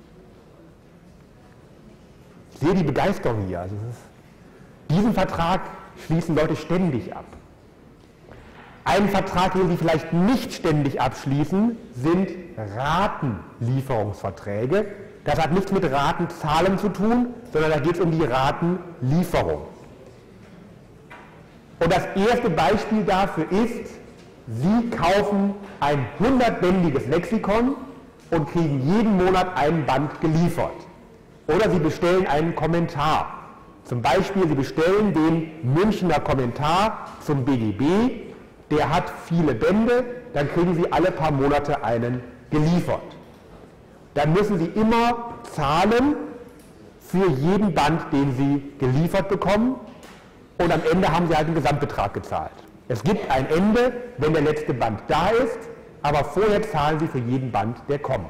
Ich sehe die Begeisterung hier. Also diesen Vertrag schließen Leute ständig ab. Einen Vertrag, den Sie vielleicht nicht ständig abschließen, sind Ratenlieferungsverträge. Das hat nichts mit Ratenzahlen zu tun, sondern da geht es um die Ratenlieferung. Und das erste Beispiel dafür ist, Sie kaufen ein 100-bändiges Lexikon und kriegen jeden Monat ein Band geliefert. Oder Sie bestellen einen Kommentar. Zum Beispiel, Sie bestellen den Münchner Kommentar zum BGB, der hat viele Bände, dann kriegen Sie alle paar Monate einen geliefert. Dann müssen Sie immer zahlen für jeden Band, den Sie geliefert bekommen, und am Ende haben Sie halt den Gesamtbetrag gezahlt. Es gibt ein Ende, wenn der letzte Band da ist, aber vorher zahlen Sie für jeden Band, der kommt.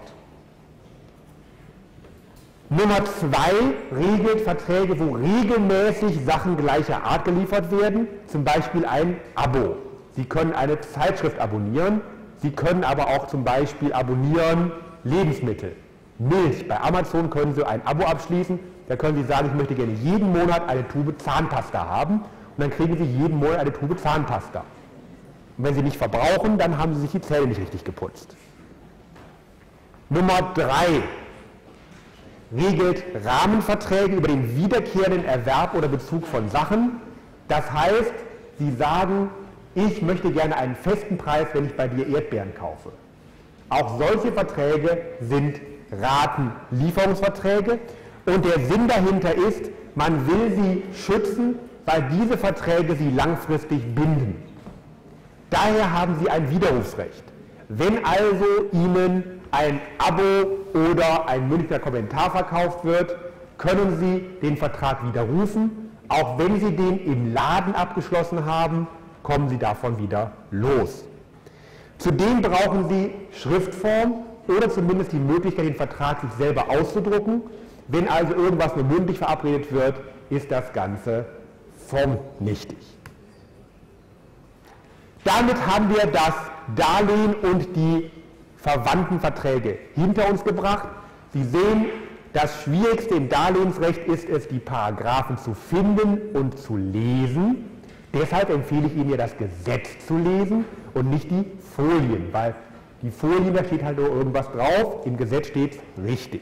Nummer 2 regelt Verträge, wo regelmäßig Sachen gleicher Art geliefert werden, zum Beispiel ein Abo. Sie können eine Zeitschrift abonnieren, Sie können aber auch zum Beispiel abonnieren Lebensmittel. Milch, bei Amazon können Sie ein Abo abschließen, da können Sie sagen, ich möchte gerne jeden Monat eine Tube Zahnpasta haben, und dann kriegen Sie jeden Monat eine Tube Zahnpasta. Und wenn Sie nicht verbrauchen, dann haben Sie sich die Zähne nicht richtig geputzt. Nummer 3 regelt Rahmenverträge über den wiederkehrenden Erwerb oder Bezug von Sachen. Das heißt, Sie sagen, ich möchte gerne einen festen Preis, wenn ich bei dir Erdbeeren kaufe. Auch solche Verträge sind Ratenlieferungsverträge, und der Sinn dahinter ist, man will sie schützen, weil diese Verträge sie langfristig binden. Daher haben sie ein Widerrufsrecht. Wenn also Ihnen ein Abo oder ein Münchner Kommentar verkauft wird, können Sie den Vertrag widerrufen, Auch wenn Sie den im Laden abgeschlossen haben, kommen Sie davon wieder los. Zudem brauchen Sie Schriftform oder zumindest die Möglichkeit, den Vertrag sich selber auszudrucken. Wenn also irgendwas nur mündlich verabredet wird, ist das Ganze formnichtig. Damit haben wir das Darlehen und die verwandten Verträge hinter uns gebracht. Sie sehen, das Schwierigste im Darlehensrecht ist es, die Paragraphen zu finden und zu lesen. Deshalb empfehle ich Ihnen ja, das Gesetz zu lesen und nicht die Folien, weil die Folien, da steht halt nur irgendwas drauf, im Gesetz steht es richtig.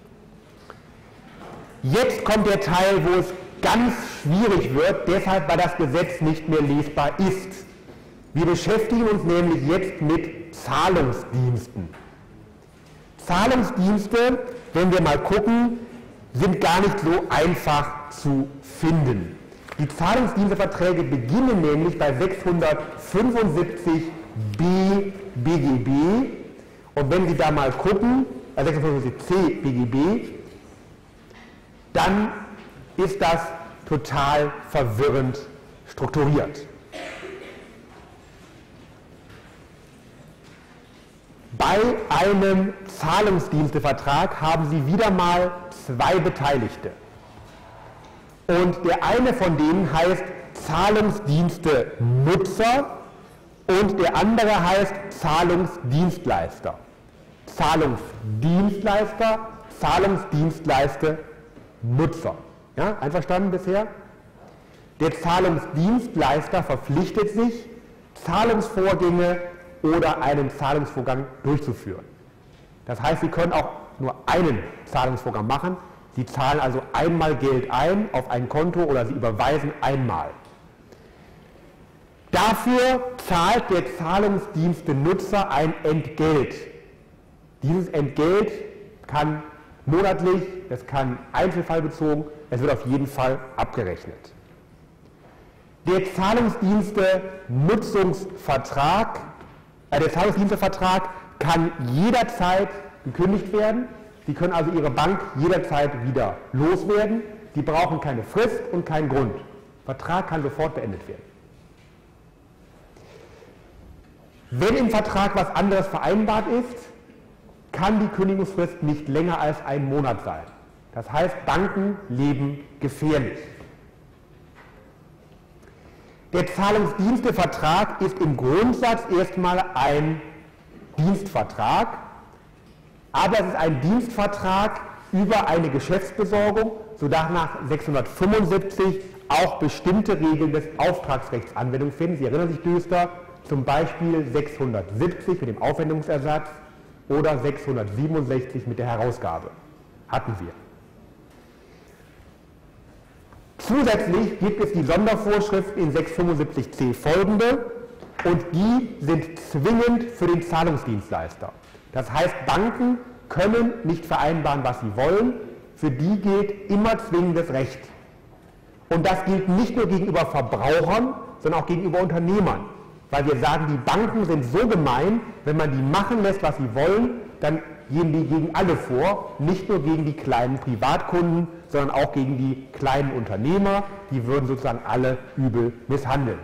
Jetzt kommt der Teil, wo es ganz schwierig wird, deshalb, weil das Gesetz nicht mehr lesbar ist. Wir beschäftigen uns nämlich jetzt mit Zahlungsdiensten. Zahlungsdienste, wenn wir mal gucken, sind gar nicht so einfach zu finden. Die Zahlungsdiensteverträge beginnen nämlich bei 675b BGB und wenn Sie da mal gucken, 675c BGB, dann ist das total verwirrend strukturiert. Bei einem Zahlungsdienstevertrag haben Sie wieder mal zwei Beteiligte. Und der eine von denen heißt Zahlungsdienstenutzer und der andere heißt Zahlungsdienstleister. Zahlungsdienstleister, Zahlungsdienstleister, Nutzer. Ja, einverstanden bisher? Der Zahlungsdienstleister verpflichtet sich, Zahlungsvorgänge oder einen Zahlungsvorgang durchzuführen. Das heißt, Sie können auch nur einen Zahlungsvorgang machen. Sie zahlen also einmal Geld ein auf ein Konto oder Sie überweisen einmal. Dafür zahlt der Zahlungsdienstenutzer ein Entgelt. Dieses Entgelt kann monatlich, es kann einzelfallbezogen, es wird auf jeden Fall abgerechnet. Der Zahlungsdienstenutzungsvertrag, der Zahlungsdienstevertrag kann jederzeit gekündigt werden. Sie können also Ihre Bank jederzeit wieder loswerden. Sie brauchen keine Frist und keinen Grund. Der Vertrag kann sofort beendet werden. Wenn im Vertrag was anderes vereinbart ist, kann die Kündigungsfrist nicht länger als einen Monat sein. Das heißt, Banken leben gefährlich. Der Zahlungsdienstevertrag ist im Grundsatz erstmal ein Dienstvertrag, aber es ist ein Dienstvertrag über eine Geschäftsbesorgung, sodass nach 675 auch bestimmte Regeln des Auftragsrechts Anwendung finden. Sie erinnern sich düster, zum Beispiel 670 mit dem Aufwendungsersatz oder 667 mit der Herausgabe. Hatten wir. Zusätzlich gibt es die Sondervorschrift in 675c folgende und die sind zwingend für den Zahlungsdienstleister. Das heißt, Banken können nicht vereinbaren, was sie wollen, für die gilt immer zwingendes Recht. Und das gilt nicht nur gegenüber Verbrauchern, sondern auch gegenüber Unternehmern. Weil wir sagen, die Banken sind so gemein, wenn man die machen lässt, was sie wollen, dann gehen die gegen alle vor, nicht nur gegen die kleinen Privatkunden, sondern auch gegen die kleinen Unternehmer, die würden sozusagen alle übel misshandeln.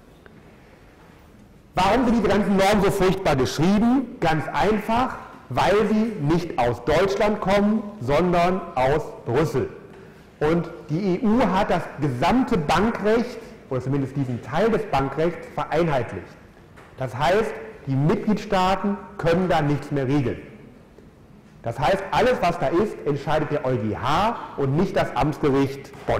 Warum sind diese ganzen Normen so furchtbar geschrieben? Ganz einfach, weil sie nicht aus Deutschland kommen, sondern aus Brüssel. Und die EU hat das gesamte Bankrecht, oder zumindest diesen Teil des Bankrechts, vereinheitlicht. Das heißt, die Mitgliedstaaten können da nichts mehr regeln. Das heißt, alles, was da ist, entscheidet der EuGH und nicht das Amtsgericht Bonn.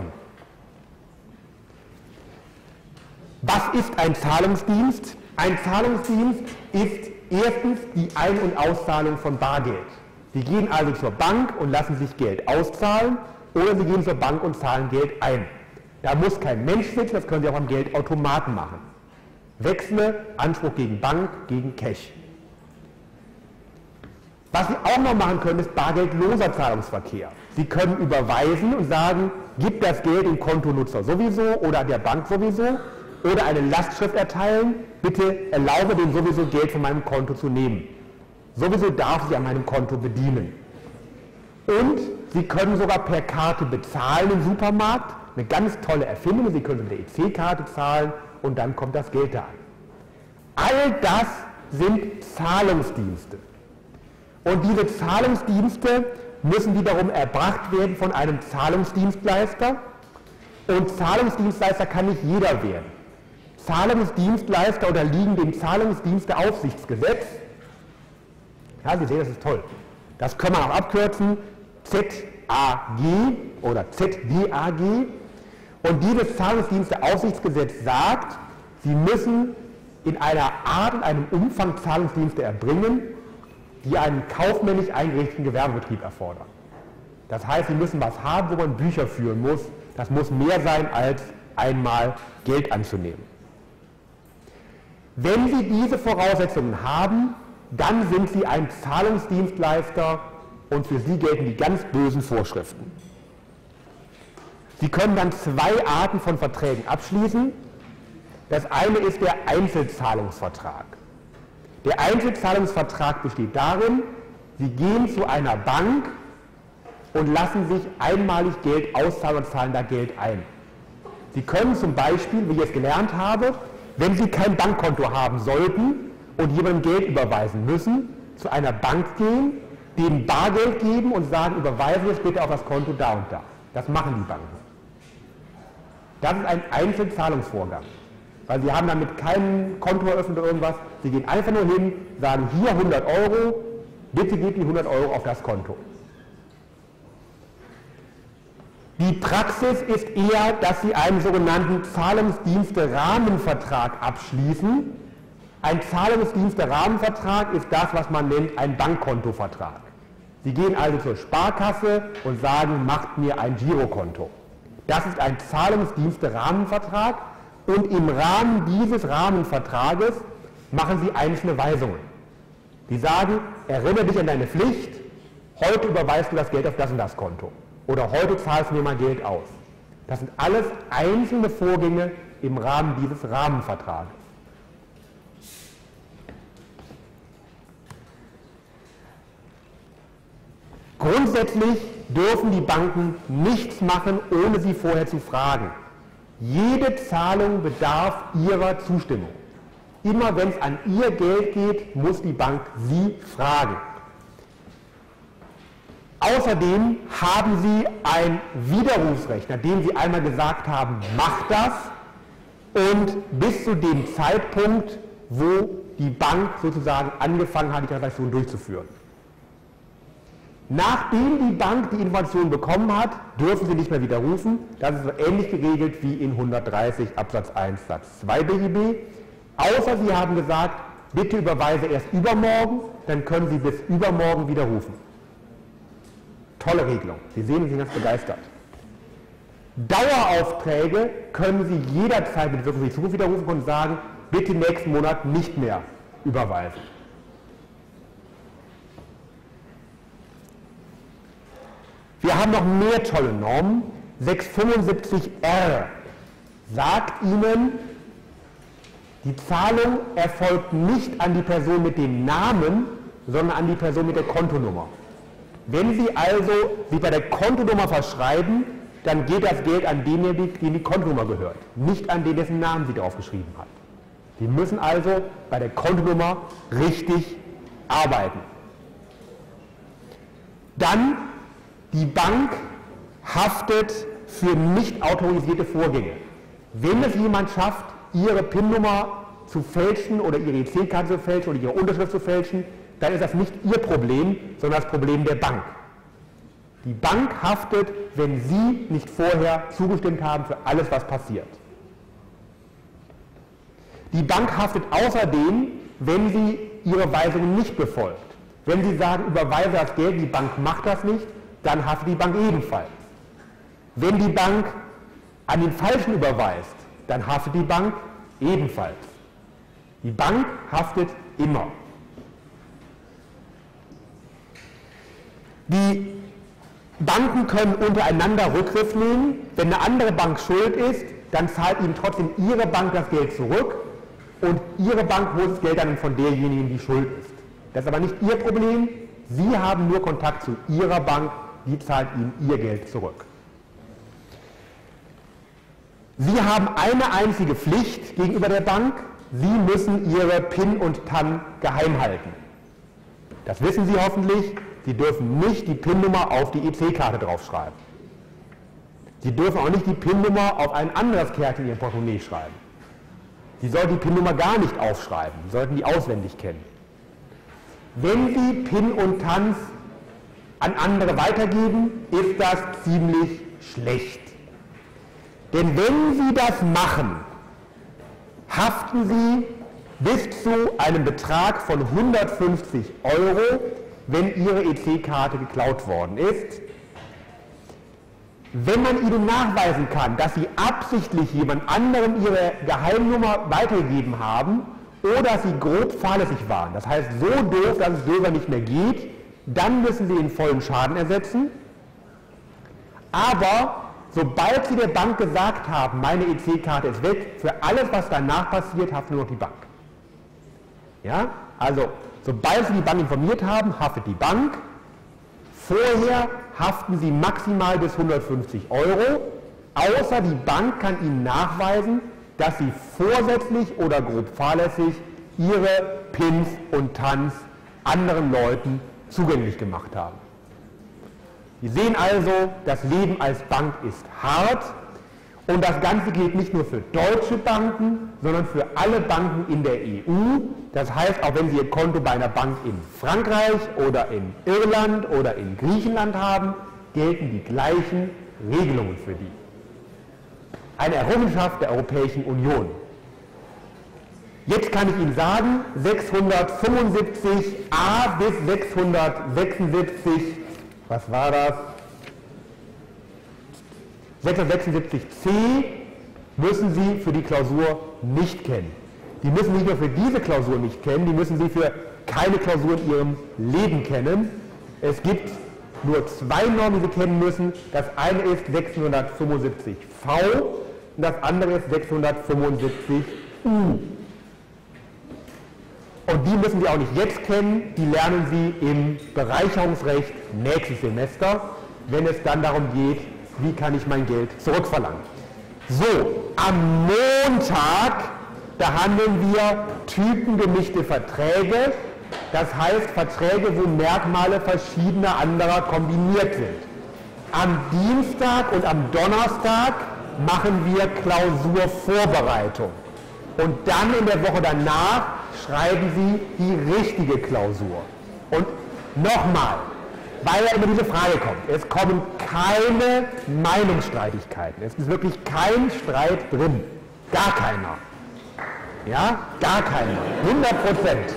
Was ist ein Zahlungsdienst? Ein Zahlungsdienst ist erstens die Ein- und Auszahlung von Bargeld. Sie gehen also zur Bank und lassen sich Geld auszahlen oder Sie gehen zur Bank und zahlen Geld ein. Da muss kein Mensch sitzen, das können Sie auch am Geldautomaten machen. Wechsle, Anspruch gegen Bank, gegen Cash. Was Sie auch noch machen können, ist bargeldloser Zahlungsverkehr. Sie können überweisen und sagen, gib das Geld dem Kontonutzer sowieso oder der Bank sowieso oder eine Lastschrift erteilen, bitte erlaube dem sowieso Geld von meinem Konto zu nehmen. Sowieso darf sie an meinem Konto bedienen. Und Sie können sogar per Karte bezahlen im Supermarkt. eine ganz tolle Erfindung, Sie können mit der EC-Karte zahlen und dann kommt das Geld da an. All das sind Zahlungsdienste. Und diese Zahlungsdienste müssen wiederum erbracht werden von einem Zahlungsdienstleister. Und Zahlungsdienstleister kann nicht jeder werden. Zahlungsdienstleister unterliegen dem Zahlungsdiensteaufsichtsgesetz. Ja, Sie sehen, das ist toll. Das können wir auch abkürzen, ZAG oder ZDAG. Und dieses Zahlungsdiensteaufsichtsgesetz sagt, Sie müssen in einer Art und einem Umfang Zahlungsdienste erbringen, die einen kaufmännisch eingerichteten Gewerbebetrieb erfordern. Das heißt, Sie müssen was haben, wo man Bücher führen muss. Das muss mehr sein, als einmal Geld anzunehmen. Wenn Sie diese Voraussetzungen haben, dann sind Sie ein Zahlungsdienstleister und für Sie gelten die ganz bösen Vorschriften. Sie können dann zwei Arten von Verträgen abschließen. Das eine ist der Einzelzahlungsvertrag. Der Einzelzahlungsvertrag besteht darin, Sie gehen zu einer Bank und lassen sich einmalig Geld auszahlen und zahlen da Geld ein. Sie können zum Beispiel, wie ich es gelernt habe, wenn Sie kein Bankkonto haben sollten und jemandem Geld überweisen müssen, zu einer Bank gehen, dem Bargeld geben und sagen, überweisen Sie es bitte auf das Konto da und da. Das machen die Banken. Das ist ein Einzelzahlungsvorgang. Weil Sie haben damit kein Konto eröffnet oder irgendwas. Sie gehen einfach nur hin, sagen, hier 100 €, bitte gebt die 100 € auf das Konto. Die Praxis ist eher, dass Sie einen sogenannten Zahlungsdienste-Rahmenvertrag abschließen. Ein Zahlungsdienste-Rahmenvertrag ist das, was man nennt ein Bankkontovertrag. Sie gehen also zur Sparkasse und sagen, macht mir ein Girokonto. Das ist ein Zahlungsdienste-Rahmenvertrag und im Rahmen dieses Rahmenvertrages machen Sie einzelne Weisungen. Sie sagen, erinnere dich an deine Pflicht, heute überweist du das Geld auf das und das Konto. Oder heute zahlst du mir mal Geld aus. Das sind alles einzelne Vorgänge im Rahmen dieses Rahmenvertrages. Grundsätzlich dürfen die Banken nichts machen, ohne sie vorher zu fragen. Jede Zahlung bedarf Ihrer Zustimmung. Immer wenn es an Ihr Geld geht, muss die Bank Sie fragen. Außerdem haben Sie ein Widerrufsrecht, nachdem Sie einmal gesagt haben, macht das, und bis zu dem Zeitpunkt, wo die Bank sozusagen angefangen hat, die Transaktion durchzuführen. Nachdem die Bank die Information bekommen hat, dürfen Sie nicht mehr widerrufen. Das ist so ähnlich geregelt wie in 130 Absatz 1 Satz 2 BGB. Außer Sie haben gesagt, bitte überweise erst übermorgen, dann können Sie bis übermorgen widerrufen. Tolle Regelung. Sie sehen, Sie sind ganz begeistert. Daueraufträge können Sie jederzeit mit Wirkung für die Zukunft widerrufen und sagen, bitte nächsten Monat nicht mehr überweisen. Wir haben noch mehr tolle Normen. 675R sagt Ihnen, die Zahlung erfolgt nicht an die Person mit dem Namen, sondern an die Person mit der Kontonummer. Wenn Sie also sich bei der Kontonummer verschreiben, dann geht das Geld an denjenigen, dem die Kontonummer gehört, nicht an den, dessen Namen Sie draufgeschrieben hat. Sie müssen also bei der Kontonummer richtig arbeiten. Dann, die Bank haftet für nicht autorisierte Vorgänge. Wenn es jemand schafft, Ihre PIN-Nummer zu fälschen oder Ihre EC-Karte zu fälschen oder Ihre Unterschrift zu fälschen, dann ist das nicht Ihr Problem, sondern das Problem der Bank. Die Bank haftet, wenn Sie nicht vorher zugestimmt haben für alles, was passiert. Die Bank haftet außerdem, wenn sie Ihre Weisungen nicht befolgt. Wenn Sie sagen, überweise das Geld, die Bank macht das nicht, dann haftet die Bank ebenfalls. Wenn die Bank an den Falschen überweist, dann haftet die Bank ebenfalls. Die Bank haftet immer. Die Banken können untereinander Rückgriff nehmen. Wenn eine andere Bank schuld ist, dann zahlt Ihnen trotzdem Ihre Bank das Geld zurück und Ihre Bank holt das Geld dann von derjenigen, die schuld ist. Das ist aber nicht Ihr Problem. Sie haben nur Kontakt zu Ihrer Bank, die zahlt Ihnen Ihr Geld zurück. Sie haben eine einzige Pflicht gegenüber der Bank. Sie müssen Ihre PIN und TAN geheim halten. Das wissen Sie hoffentlich. Sie dürfen nicht die PIN-Nummer auf die EC-Karte draufschreiben. Sie dürfen auch nicht die PIN-Nummer auf ein anderes Kärtchen in Ihr Portemonnaie schreiben. Sie sollten die PIN-Nummer gar nicht aufschreiben. Sie sollten die auswendig kennen. Wenn Sie PIN und TANs an andere weitergeben, ist das ziemlich schlecht. Denn wenn Sie das machen, haften Sie bis zu einem Betrag von 150 €, wenn Ihre EC-Karte geklaut worden ist. Wenn man Ihnen nachweisen kann, dass Sie absichtlich jemand anderem Ihre Geheimnummer weitergegeben haben oder Sie grob fahrlässig waren, das heißt so doof, dass es selber nicht mehr geht, dann müssen Sie den vollen Schaden ersetzen. Aber sobald Sie der Bank gesagt haben, meine EC-Karte ist weg, für alles, was danach passiert, haftet nur noch die Bank. Ja? Also, sobald Sie die Bank informiert haben, haftet die Bank. Vorher haften Sie maximal bis 150 €, außer die Bank kann Ihnen nachweisen, dass Sie vorsätzlich oder grob fahrlässig Ihre PINs und TANs anderen Leuten zugänglich gemacht haben. Sie sehen also, das Leben als Bank ist hart und das Ganze gilt nicht nur für deutsche Banken, sondern für alle Banken in der EU. Das heißt, auch wenn Sie Ihr Konto bei einer Bank in Frankreich oder in Irland oder in Griechenland haben, gelten die gleichen Regelungen für die. Eine Errungenschaft der Europäischen Union. Jetzt kann ich Ihnen sagen, 675a bis 676, was war das? 676c müssen Sie für die Klausur nicht kennen. Die müssen nicht nur für diese Klausur nicht kennen, die müssen Sie für keine Klausur in Ihrem Leben kennen. Es gibt nur zwei Normen, die Sie kennen müssen. Das eine ist 675v und das andere ist 675u. Und die müssen Sie auch nicht jetzt kennen, die lernen Sie im Bereicherungsrecht nächstes Semester, wenn es dann darum geht, wie kann ich mein Geld zurückverlangen. So, am Montag behandeln wir typengemischte Verträge, das heißt Verträge, wo Merkmale verschiedener anderer kombiniert sind. Am Dienstag und am Donnerstag machen wir Klausurvorbereitung. Und dann in der Woche danach schreiben Sie die richtige Klausur. Und nochmal, weil ja immer diese Frage kommt, es kommen keine Meinungsstreitigkeiten, es ist wirklich kein Streit drin, gar keiner. Ja, gar keiner, 100%.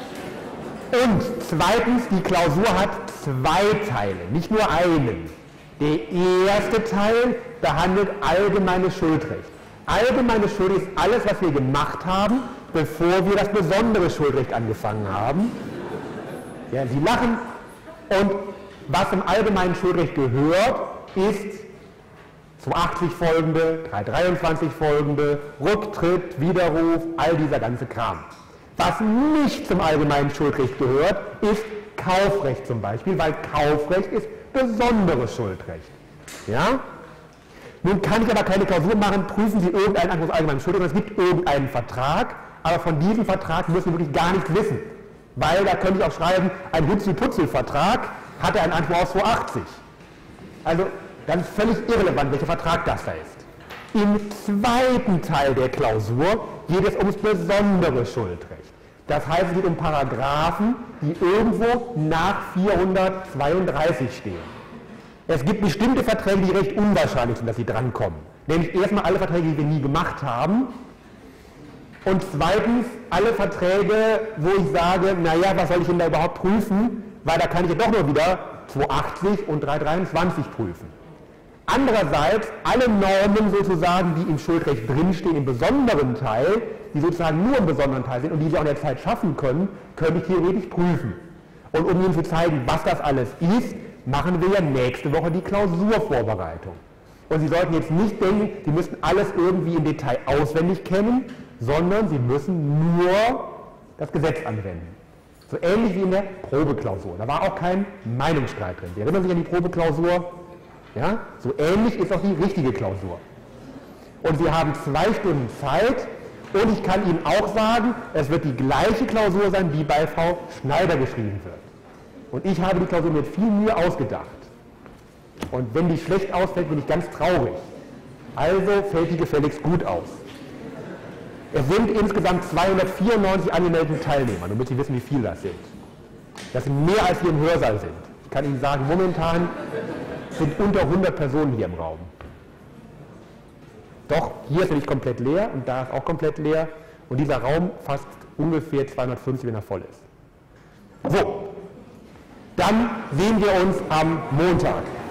Und zweitens, die Klausur hat zwei Teile, nicht nur einen. Der erste Teil behandelt allgemeines Schuldrecht. Allgemeines Schuldrecht ist alles, was wir gemacht haben, bevor wir das besondere Schuldrecht angefangen haben. Ja, Sie lachen. Und was im allgemeinen Schuldrecht gehört, ist 280 folgende, 323 folgende, Rücktritt, Widerruf, all dieser ganze Kram. Was nicht zum allgemeinen Schuldrecht gehört, ist Kaufrecht zum Beispiel, weil Kaufrecht ist besonderes Schuldrecht. Ja? Nun kann ich aber keine Klausur machen, prüfen Sie irgendeinen Anspruch allgemeinen Schuldrecht, es gibt irgendeinen Vertrag, aber von diesem Vertrag müssen Sie wirklich gar nichts wissen. Weil da könnte ich auch schreiben, ein Hutzi-Putzi-Vertrag hat einen Anspruch aus 280. Also, das ist völlig irrelevant, welcher Vertrag das da ist. Im zweiten Teil der Klausur geht es ums besondere Schuldrecht. Das heißt, es geht um Paragraphen, die irgendwo nach 432 stehen. Es gibt bestimmte Verträge, die recht unwahrscheinlich sind, dass sie drankommen. Nämlich erstmal alle Verträge, die wir nie gemacht haben. Und zweitens alle Verträge, wo ich sage, naja, was soll ich denn da überhaupt prüfen? Weil da kann ich ja doch nur wieder 280 und 323 prüfen. Andererseits alle Normen sozusagen, die im Schuldrecht drinstehen, im besonderen Teil, die sozusagen nur im besonderen Teil sind und die Sie auch in der Zeit schaffen können, könnte ich theoretisch prüfen. Und um Ihnen zu zeigen, was das alles ist, machen wir ja nächste Woche die Klausurvorbereitung. Und Sie sollten jetzt nicht denken, Sie müssen alles irgendwie im Detail auswendig kennen, sondern Sie müssen nur das Gesetz anwenden. So ähnlich wie in der Probeklausur. Da war auch kein Meinungsstreit drin. Sie erinnern sich an die Probeklausur? Ja? So ähnlich ist auch die richtige Klausur. und Sie haben 2 Stunden Zeit und ich kann Ihnen auch sagen, es wird die gleiche Klausur sein, die bei Frau Schneider geschrieben wird. Und ich habe die Klausur mit viel Mühe ausgedacht. Und wenn die schlecht ausfällt, bin ich ganz traurig. Also fällt die gefälligst gut aus. Es sind insgesamt 294 angemeldete Teilnehmer, damit Sie wissen, wie viele das sind. Das sind mehr, als hier im Hörsaal sind. Ich kann Ihnen sagen, momentan sind unter 100 Personen hier im Raum. Doch, hier ist nämlich komplett leer und da ist auch komplett leer. Und dieser Raum fast ungefähr 250, wenn er voll ist. So, dann sehen wir uns am Montag.